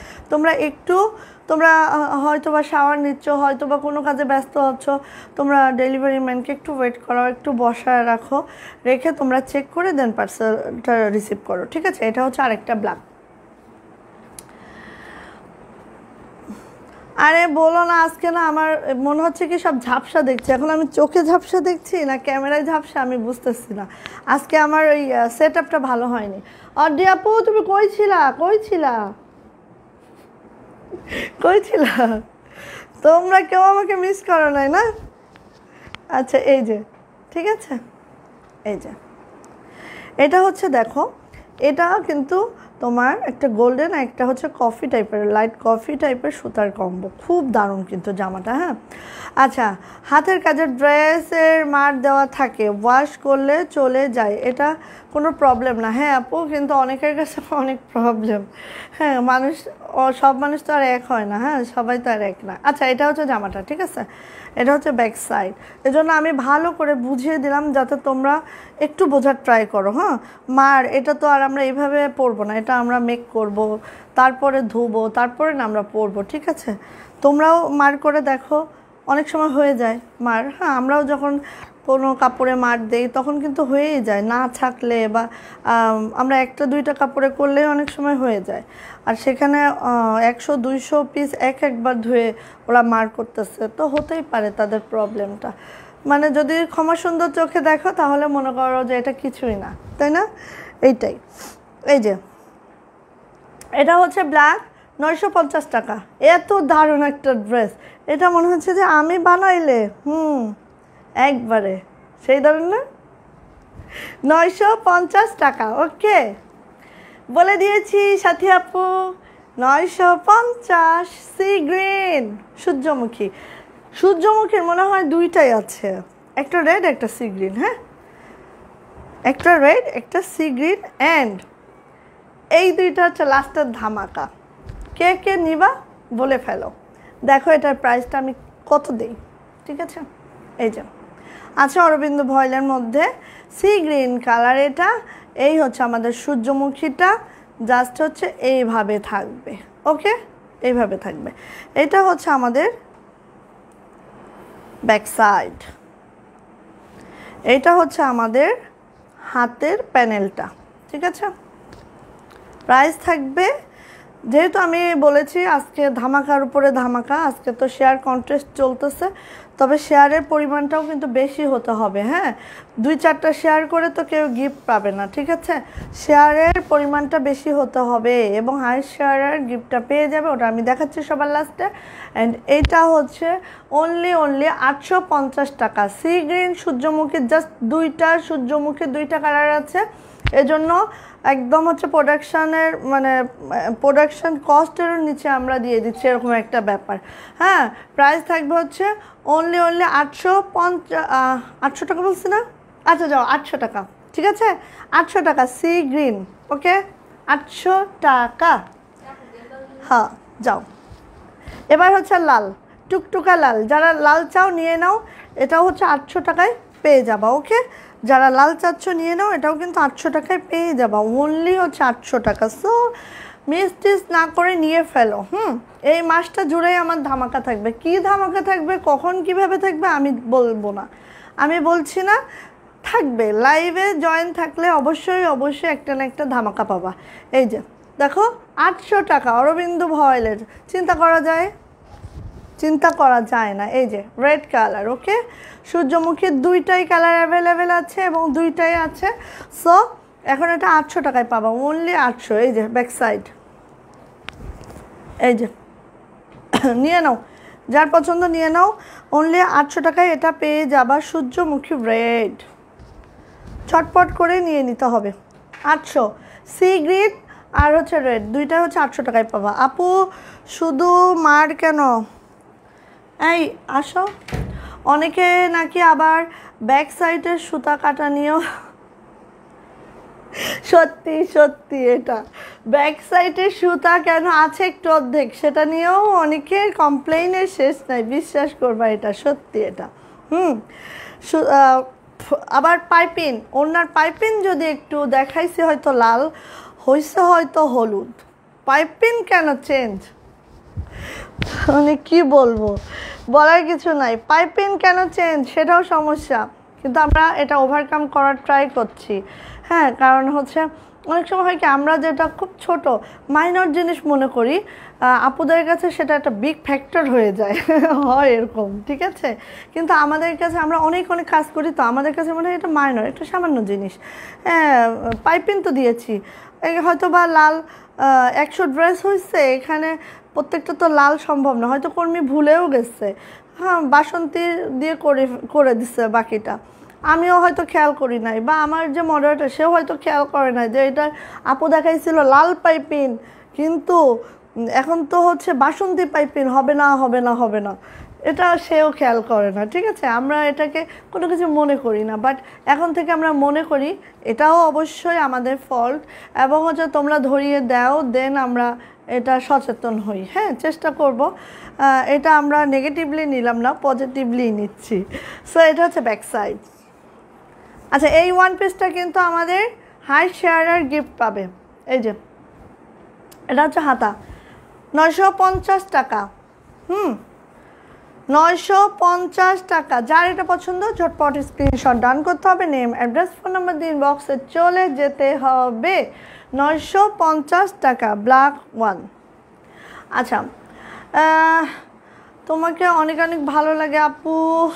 তোমরা হয়তো বা শাওয়ার নিচ্ছ, হয়তো বা কোনো কাজে ব্যস্ত হচ্ছ, তোমরা ডেলিভারি ম্যানকে একটু ওয়েট করো, একটু বসায় রাখো, রেখে তোমরা চেক করে দেন পার্সেলটা রিসিভ করো। ঠিক আছে, এটা হচ্ছে আরেকটা ব্ল্যাক। আরে বলো না, আজকে না আমার মনে হচ্ছে কি সব ঝাপসা দেখছি, এখন আমি চোখে ঝাপসা দেখছি না ক্যামেরায় ঝাপসা আমি বুঝতেছি না। আজকে আমার ওই সেট আপটা ভালো হয়নি। অডি আপু তুমি কই ছিলা তোমরা কেউ আমাকে মিস করো নাই না? আচ্ছা, এই যে ঠিক আছে, এই যে এটা হচ্ছে দেখো, এটা কিন্তু তোমার একটা গোল্ডেন, একটা হচ্ছে কফি টাইপের, লাইট কফি টাইপের সুতার কম্বো, খুব দারুণ কিন্তু জামাটা। হ্যাঁ, আচ্ছা, হাতের কাজের ড্রেসের মার দেওয়া থাকে, ওয়াশ করলে চলে যায়, এটা কোনো প্রবলেম না। হ্যাঁ আপু, কিন্তু অনেকের কাছে অনেক প্রবলেম। হ্যাঁ, সব মানুষ তো আর এক হয় না। হ্যাঁ, সবাই তো আর এক না। আচ্ছা, এটা হচ্ছে জামাটা। ঠিক আছে, এটা হচ্ছে ব্যাক সাইড, এজন্য আমি ভালো করে বুঝিয়ে দিলাম যাতে তোমরা একটু বোঝার ট্রাই করো। হ্যাঁ, মার এটা তো আর আমরা এইভাবে পরবো না, এটা আমরা মেক করব, তারপরে ধুবো, তারপরে না আমরা পরবো। ঠিক আছে, তোমরাও মার করে দেখো, অনেক সময় হয়ে যায় মার। হ্যাঁ, আমরাও যখন কোনো কাপড়ে মার দেই তখন কিন্তু হয়েই যায়, না থাকলে বা আমরা একটা দুইটা কাপড়ে করলেই অনেক সময় হয়ে যায়। আর সেখানে 100-200 পিস একবার ধুয়ে ওরা মার করতেছে, তো হতেই পারে তাদের প্রবলেমটা। মানে যদি ক্ষমা সুন্দর চোখে দেখো তাহলে মনে করো যে এটা কিছুই না, তাই না? এইটাই। এই যে এটা হচ্ছে ব্ল্যাক, 950 টাকা। এত দারুণ একটা ড্রেস, এটা মনে হচ্ছে যে আমি বানাইলে একবারে সেই দারুণ না? 950 টাকা। ওকে, বলে দিয়েছি সাথী আপু, 950। সি গ্রিন সূর্যমুখী। সূর্যমুখীর মনে হয় দুইটাই আছে, একটা রেড একটা সি গ্রিন। হ্যাঁ, একটা রেড একটা সি গ্রিন, অ্যান্ড এই দুইটা হচ্ছে লাস্টের ধামাকা। কে কে নিবা বলে ফেলো। দেখো এটার প্রাইসটা আমি কত দিই, ঠিক আছে? এই যে আছে অরবিন্দ ভয়েলের মধ্যে সি গ্রিন কালার। এটা এই হচ্ছে আমাদের সূর্যমুখীটা, জাস্ট হচ্ছে এইভাবে থাকবে। ওকে, এইভাবে থাকবে। এটা হচ্ছে আমাদের ব্যাক সাইড, এটা হচ্ছে আমাদের হাতের প্যানেলটা, ঠিক আছে? প্রাইস থাকবে, যেহেতু আমি বলেছি আজকে ধামাকার উপরে ধামাকা, আজকে তো শেয়ার কন্টেস্ট চলতেছে, তবে শেয়ারের পরিমাণটাও কিন্তু বেশি হতে হবে। হ্যাঁ, 2-4টা শেয়ার করে তো কেউ গিফট পাবে না, ঠিক আছে? শেয়ারের পরিমাণটা বেশি হতে হবে এবং হাইস্ট শেয়ারের গিফটটা পেয়ে যাবে, ওটা আমি দেখাচ্ছি সবার লাস্টে। অ্যান্ড এইটা হচ্ছে অনলি 850 টাকা। সি গ্রিন সূর্যমুখী, জাস্ট দুইটা সূর্যমুখী, দুইটা কালার আছে, এজন্য একদম হচ্ছে প্রোডাকশানের মানে প্রোডাকশান কস্টেরও নিচে আমরা দিয়ে দিচ্ছি, এরকম একটা ব্যাপার। হ্যাঁ, প্রাইস থাকবে হচ্ছে অনলি 800 টাকা বলছি না? আচ্ছা যাও, 800 টাকা, ঠিক আছে? 800 টাকা সি গ্রিন। ওকে, 800 টাকা। হ্যাঁ, যাও। এবার হচ্ছে লাল, টুকটুকা লাল। যারা লাল চাও নিয়ে নাও, এটাও হচ্ছে 800 টাকায় পেয়ে যাবা। ওকে, যারা লাল চাচ্ছ নিয়ে নাও, এটাও কিন্তু 800 টাকায় পেয়ে যাবা, অনলি হচ্ছে 800 টাকা। সো মিস টিস না করে নিয়ে ফেলো। এই মাসটা জুড়েই আমার ধামাকা থাকবে। কি ধামাকা থাকবে, কখন কিভাবে থাকবে আমি বলবো না, আমি বলছি না, থাকবে। লাইভে জয়েন থাকলে অবশ্যই অবশ্যই একটা না একটা ধামাকা পাবা। এই যে দেখো, 800 টাকা অরবিন্দ ভয়েলের। চিন্তা করা যায়? চিন্তা করা যায় না। এই যে রেড কালার। ওকে, সূর্যমুখীর দুইটাই কালার অ্যাভেলেবেল আছে এবং দুইটাই আছে। সো এখন এটা 800 টাকায় পাবা, অনলি 800। এই যে ব্যাক সাইড, এই যে নিয়ে নাও, যার পছন্দ নিয়ে নাও, অনলি 800 টাকায় এটা পেয়ে যাবা। সূর্যমুখী রেড, ছটপট করে নিয়ে নিতে হবে। 800 সি গ্রিন আর হচ্ছে রেড, দুইটাই হচ্ছে 800 টাকায় পাবা। আপু শুধু মার কেন? এই আসো। অনেকে নাকি আবার ব্যাক সাইডের সুতা কাটা নিয়েও, সত্যি সত্যি এটা ব্যাক সাইডের সুতা কেন আছে একটু অর্ধেক, সেটা নিয়েও অনেকের কমপ্লেইনের শেষ নাই। বিশ্বাস করবা, এটা সত্যি। এটা আবার পাইপিং, ওনার পাইপিং যদি একটু দেখাইছি হয়তো লাল হয়েছে, হয়তো হলুদ। পাইপিং কেন চেঞ্জ, মানে কি বলবো, বলার কিছু নাই। পাইপিং কেন চেঞ্জ সেটাও সমস্যা, কিন্তু আমরা এটা ওভারকাম করার ট্রাই করছি। হ্যাঁ, কারণ হচ্ছে অনেক সময় হয় কি, আমরা যেটা খুব ছোট মাইনর জিনিস মনে করি, আপুদের কাছে সেটা একটা বিগ ফ্যাক্টর হয়ে যায়। হয় এরকম, ঠিক আছে? কিন্তু আমাদের কাছে আমরা অনেক অনেক কাজ করি, তো আমাদের কাছে মনে হয় এটা মাইনর, একটা সামান্য জিনিস। হ্যাঁ, পাইপিং তো দিয়েছি, হয়তো বা লাল 100 ড্রেস হয়েছে, এখানে প্রত্যেকটা তো লাল সম্ভব না, হয়তো কর্মী ভুলেও গেছে। হ্যাঁ, বাসন্তী দিয়ে করে দিচ্ছে বাকিটা, আমিও হয়তো খেয়াল করি নাই, বা আমার যে মডারেটর সেও হয়তো খেয়াল করে নাই যে এটা আপু দেখাইছিল লাল পাইপিং, কিন্তু এখন তো হচ্ছে বাসন্তী পাইপিং, হবে না হবে না হবে না, এটা সেও খেয়াল করে না। ঠিক আছে, আমরা এটাকে কোনো কিছু মনে করি না, বাট এখন থেকে আমরা মনে করি, এটাও অবশ্যই আমাদের ফল্ট, এবং হচ্ছে তোমরা ধরিয়ে দাও, দেন আমরা এটা সচেতন হই। হ্যাঁ, চেষ্টা করব। এটা আমরা নেগেটিভলি নিলাম না, পজিটিভলি নিচ্ছি। সো এটা হচ্ছে ব্যাক সাইড। আচ্ছা, এই ওয়ান পিসটা কিন্তু আমাদের হাই শেয়ারার গিফট পাবে। এই যে এটা হচ্ছে হাতা, 950 টাকা। 950 টাকা। যার এটা পছন্দ ঝটপট স্ক্রিনশট ডান করতে হবে, নেম অ্যাড্রেস ফোন নাম্বার দিয়ে ইনবক্সে চলে যেতে হবে। 950 টাকা ব্ল্যাক ওয়ান। আচ্ছা, তোমাকে অনেক অনেক ভালো লাগে আপু,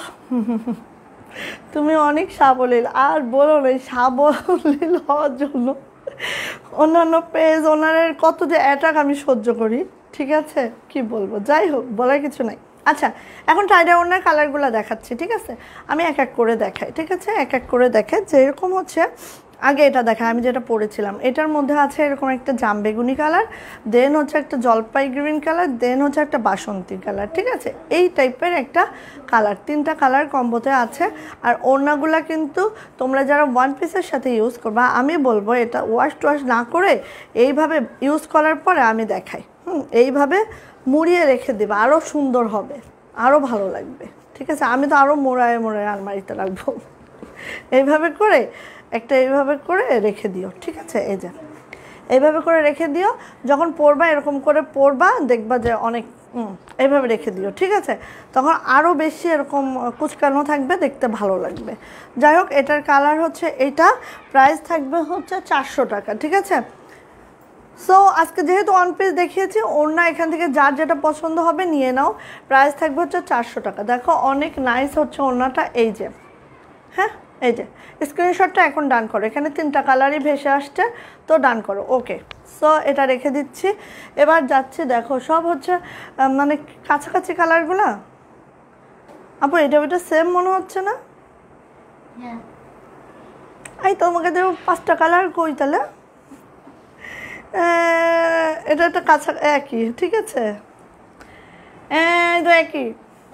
তুমি অনেক সাবলীল। আর বলো না, সাবলীল হওয়ার জন্য অন্যান্য পেজ ওনারের কত যে অ্যাটাক আমি সহ্য করি, ঠিক আছে, কি বলবো, যাই হোক বলার কিছু নাই। আচ্ছা, এখন টাইডাই ওনার কালারগুলো দেখাচ্ছি, ঠিক আছে, আমি এক এক করে দেখাই, ঠিক আছে, এক এক করে দেখাই। যেরকম হচ্ছে আগে এটা দেখা, আমি যেটা পরেছিলাম এটার মধ্যে আছে এরকম একটা জামবেগুনি কালার, দেন হচ্ছে একটা জলপাই গ্রিন কালার, দেন হচ্ছে একটা বাসন্তী কালার, ঠিক আছে, এই টাইপের একটা কালার, তিনটা কালার কম্বোতে আছে। আর ওড়নাগুলা কিন্তু তোমরা যারা ওয়ান পিসের সাথে ইউজ করবা, আমি বলবো এটা ওয়াশ টোয়াশ না করে এইভাবে ইউজ করার পরে আমি দেখাই, এইভাবে মুড়িয়ে রেখে দেবে, আরও সুন্দর হবে, আরও ভালো লাগবে, ঠিক আছে। আমি তো আরও মোড়ায় মোড়ায় আলমারিতে রাখবো। এইভাবে করে একটা এইভাবে করে রেখে দিও, ঠিক আছে, এই যে এইভাবে করে রেখে দিও, যখন পরবা এরকম করে পরবা, দেখবা যে অনেক এইভাবে রেখে দিও, ঠিক আছে, তখন আরও বেশি এরকম কুচকানো থাকবে, দেখতে ভালো লাগবে। যাই হোক, এটার কালার হচ্ছে এইটা, প্রাইস থাকবে হচ্ছে 400 টাকা, ঠিক আছে। সো আজকে যেহেতু ওয়ান পিস দেখিয়েছি, ওড়না এখান থেকে যার যেটা পছন্দ হবে নিয়ে নাও, প্রাইস থাকবে হচ্ছে 400 টাকা। দেখো অনেক নাইস হচ্ছে ওড়নাটা, এই যে, হ্যাঁ এই যে স্ক্রিনশটটা এখন ডান করো, এখানে তিনটা কালারই ভেসে আসছে, তো ডান করো, ওকে। সো এটা রেখে দিচ্ছি, এবার যাচ্ছি, দেখো সব হচ্ছে মানে কাছাকাছি কালারগুলা। আপু এটা ওইটা সেম মনে হচ্ছে না? এই তোমাকে দেবো 5টা কালার, কই তাহলে? এটা একটা কাছা একই, ঠিক আছে, এই তো একই।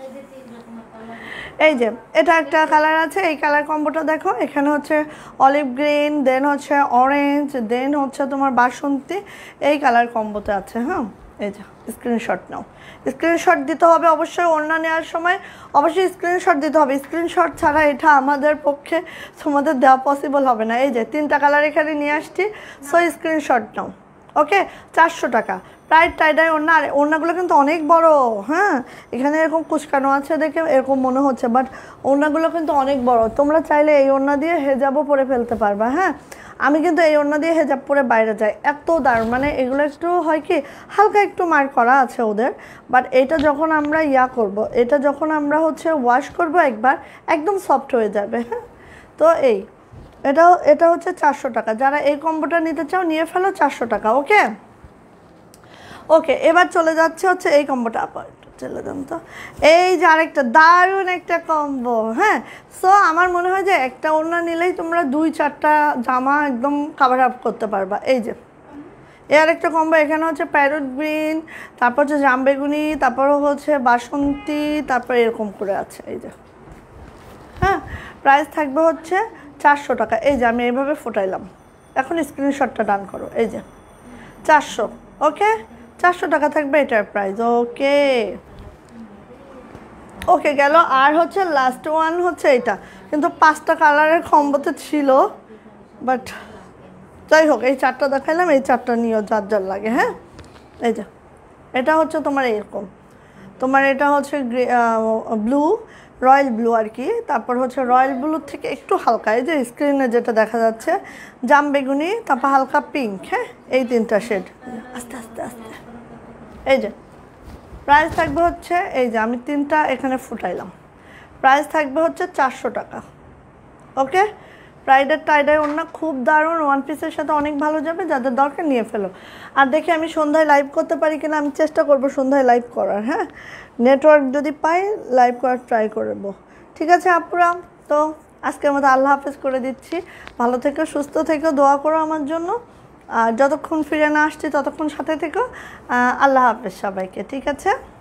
এই যে এটা একটা কালার আছে, এই কালার কম্বোটা দেখো, এখানে হচ্ছে অলিভ গ্রিন, দেন হচ্ছে অরেঞ্জ, দেন হচ্ছে তোমার বাসন্তী, এই কালার কম্বোতে আছে। হ্যাঁ, এই যে স্ক্রিনশট নাও, স্ক্রিনশট দিতে হবে অবশ্যই, ওড়না নেওয়ার সময় অবশ্যই স্ক্রিনশট দিতে হবে, স্ক্রিনশট ছাড়া এটা আমাদের পক্ষে তোমাদের দেওয়া পসিবল হবে না। এই যে তিনটা কালার এখানে নিয়ে আসছি, সো স্ক্রিনশট নাও, ওকে। 400 টাকা প্রায় টাইডাই ওড়না। আর ওড়নাগুলো কিন্তু অনেক বড়, হ্যাঁ, এখানে এরকম কুচকানো আছে দেখে এরকম মনে হচ্ছে, বাট ওড়নাগুলো কিন্তু অনেক বড়। তোমরা চাইলে এই ওড়না দিয়ে হেজাবও পরে ফেলতে পারবা। হ্যাঁ, আমি কিন্তু এই ওড়না দিয়ে হেজাব পরে বাইরে যাই, এত দারুণ, মানে এগুলো একটু হয় কি হালকা একটু মার করা আছে ওদের, বাট এটা যখন আমরা করব, এটা যখন আমরা হচ্ছে ওয়াশ করব একবার, একদম সফট হয়ে যাবে। হ্যাঁ, তো এটা হচ্ছে 400 টাকা। যারা এই কম্বোটা নিতে চাও নিয়ে ফেলো, 400 টাকা, ওকে। ওকে, এবার চলে যাচ্ছে হচ্ছে এই কম্বোটা, আবার চলে যান তো। এই যে আরেকটা দারুণ একটা কম্বো, হ্যাঁ। সো আমার মনে হয় যে একটা ওড়না নিলেই তোমরা 2-4টা জামা একদম কাভার আপ করতে পারবা। এই যে আরেকটা কম্বো, এখানে হচ্ছে প্যারট গ্রিন, তারপর হচ্ছে জামবেগুনি, তারপর হচ্ছে বাসন্তী, তারপর এরকম করে আছে, এই যে, হ্যাঁ, প্রাইস থাকবে হচ্ছে 400 টাকা। এই যে আমি এইভাবে ফুটাইলাম, এখন স্ক্রিনশটটা ডান করো, এই যে 400, ওকে, 400 টাকা থাকবে এটার প্রাইস, ওকে। ওকে গেল। আর হচ্ছে লাস্ট ওয়ান হচ্ছে এটা, কিন্তু 5টা কালারের কম্বোতে ছিল, বাট যাই হোক, এই 4টা দেখাইলাম, এই 4টা নিয়েও যার যার লাগে। হ্যাঁ, এই যে এটা হচ্ছে তোমার এরকম, তোমার এটা হচ্ছে ব্লু, রয়্যাল ব্লু আর কি, তারপর হচ্ছে রয়্যাল ব্লুর থেকে একটু হালকা, এই যে স্ক্রিনে যেটা দেখা যাচ্ছে জামবেগুনি, তারপর হালকা পিঙ্ক, হ্যাঁ, এই 3টা শেড। আস্তে আস্তে আস্তে, এই যে প্রাইস থাকবে হচ্ছে, এই যে আমি 3টা এখানে ফুটাইলাম, প্রাইস থাকবে হচ্ছে 400 টাকা, ওকে। প্রাইডের টাইডাই ওড়না খুব দারুণ, ওয়ান পিসের সাথে অনেক ভালো যাবে, যাদের দরকার নিয়ে ফেলো। আর দেখি আমি সন্ধ্যায় লাইভ করতে পারি কিনা, আমি চেষ্টা করব সন্ধ্যায় লাইভ করার, হ্যাঁ, নেটওয়ার্ক যদি পাই লাইভ করার ট্রাই করব, ঠিক আছে আপুরা। তো আজকের মতো আল্লাহ হাফেজ করে দিচ্ছি, ভালো থেকো, সুস্থ থেকো, দোয়া করো আমার জন্য, আর যতক্ষণ ফিরে না আসছি ততক্ষণ সাথে থেকো। আল্লাহ হাফেজ সবাইকে, ঠিক আছে।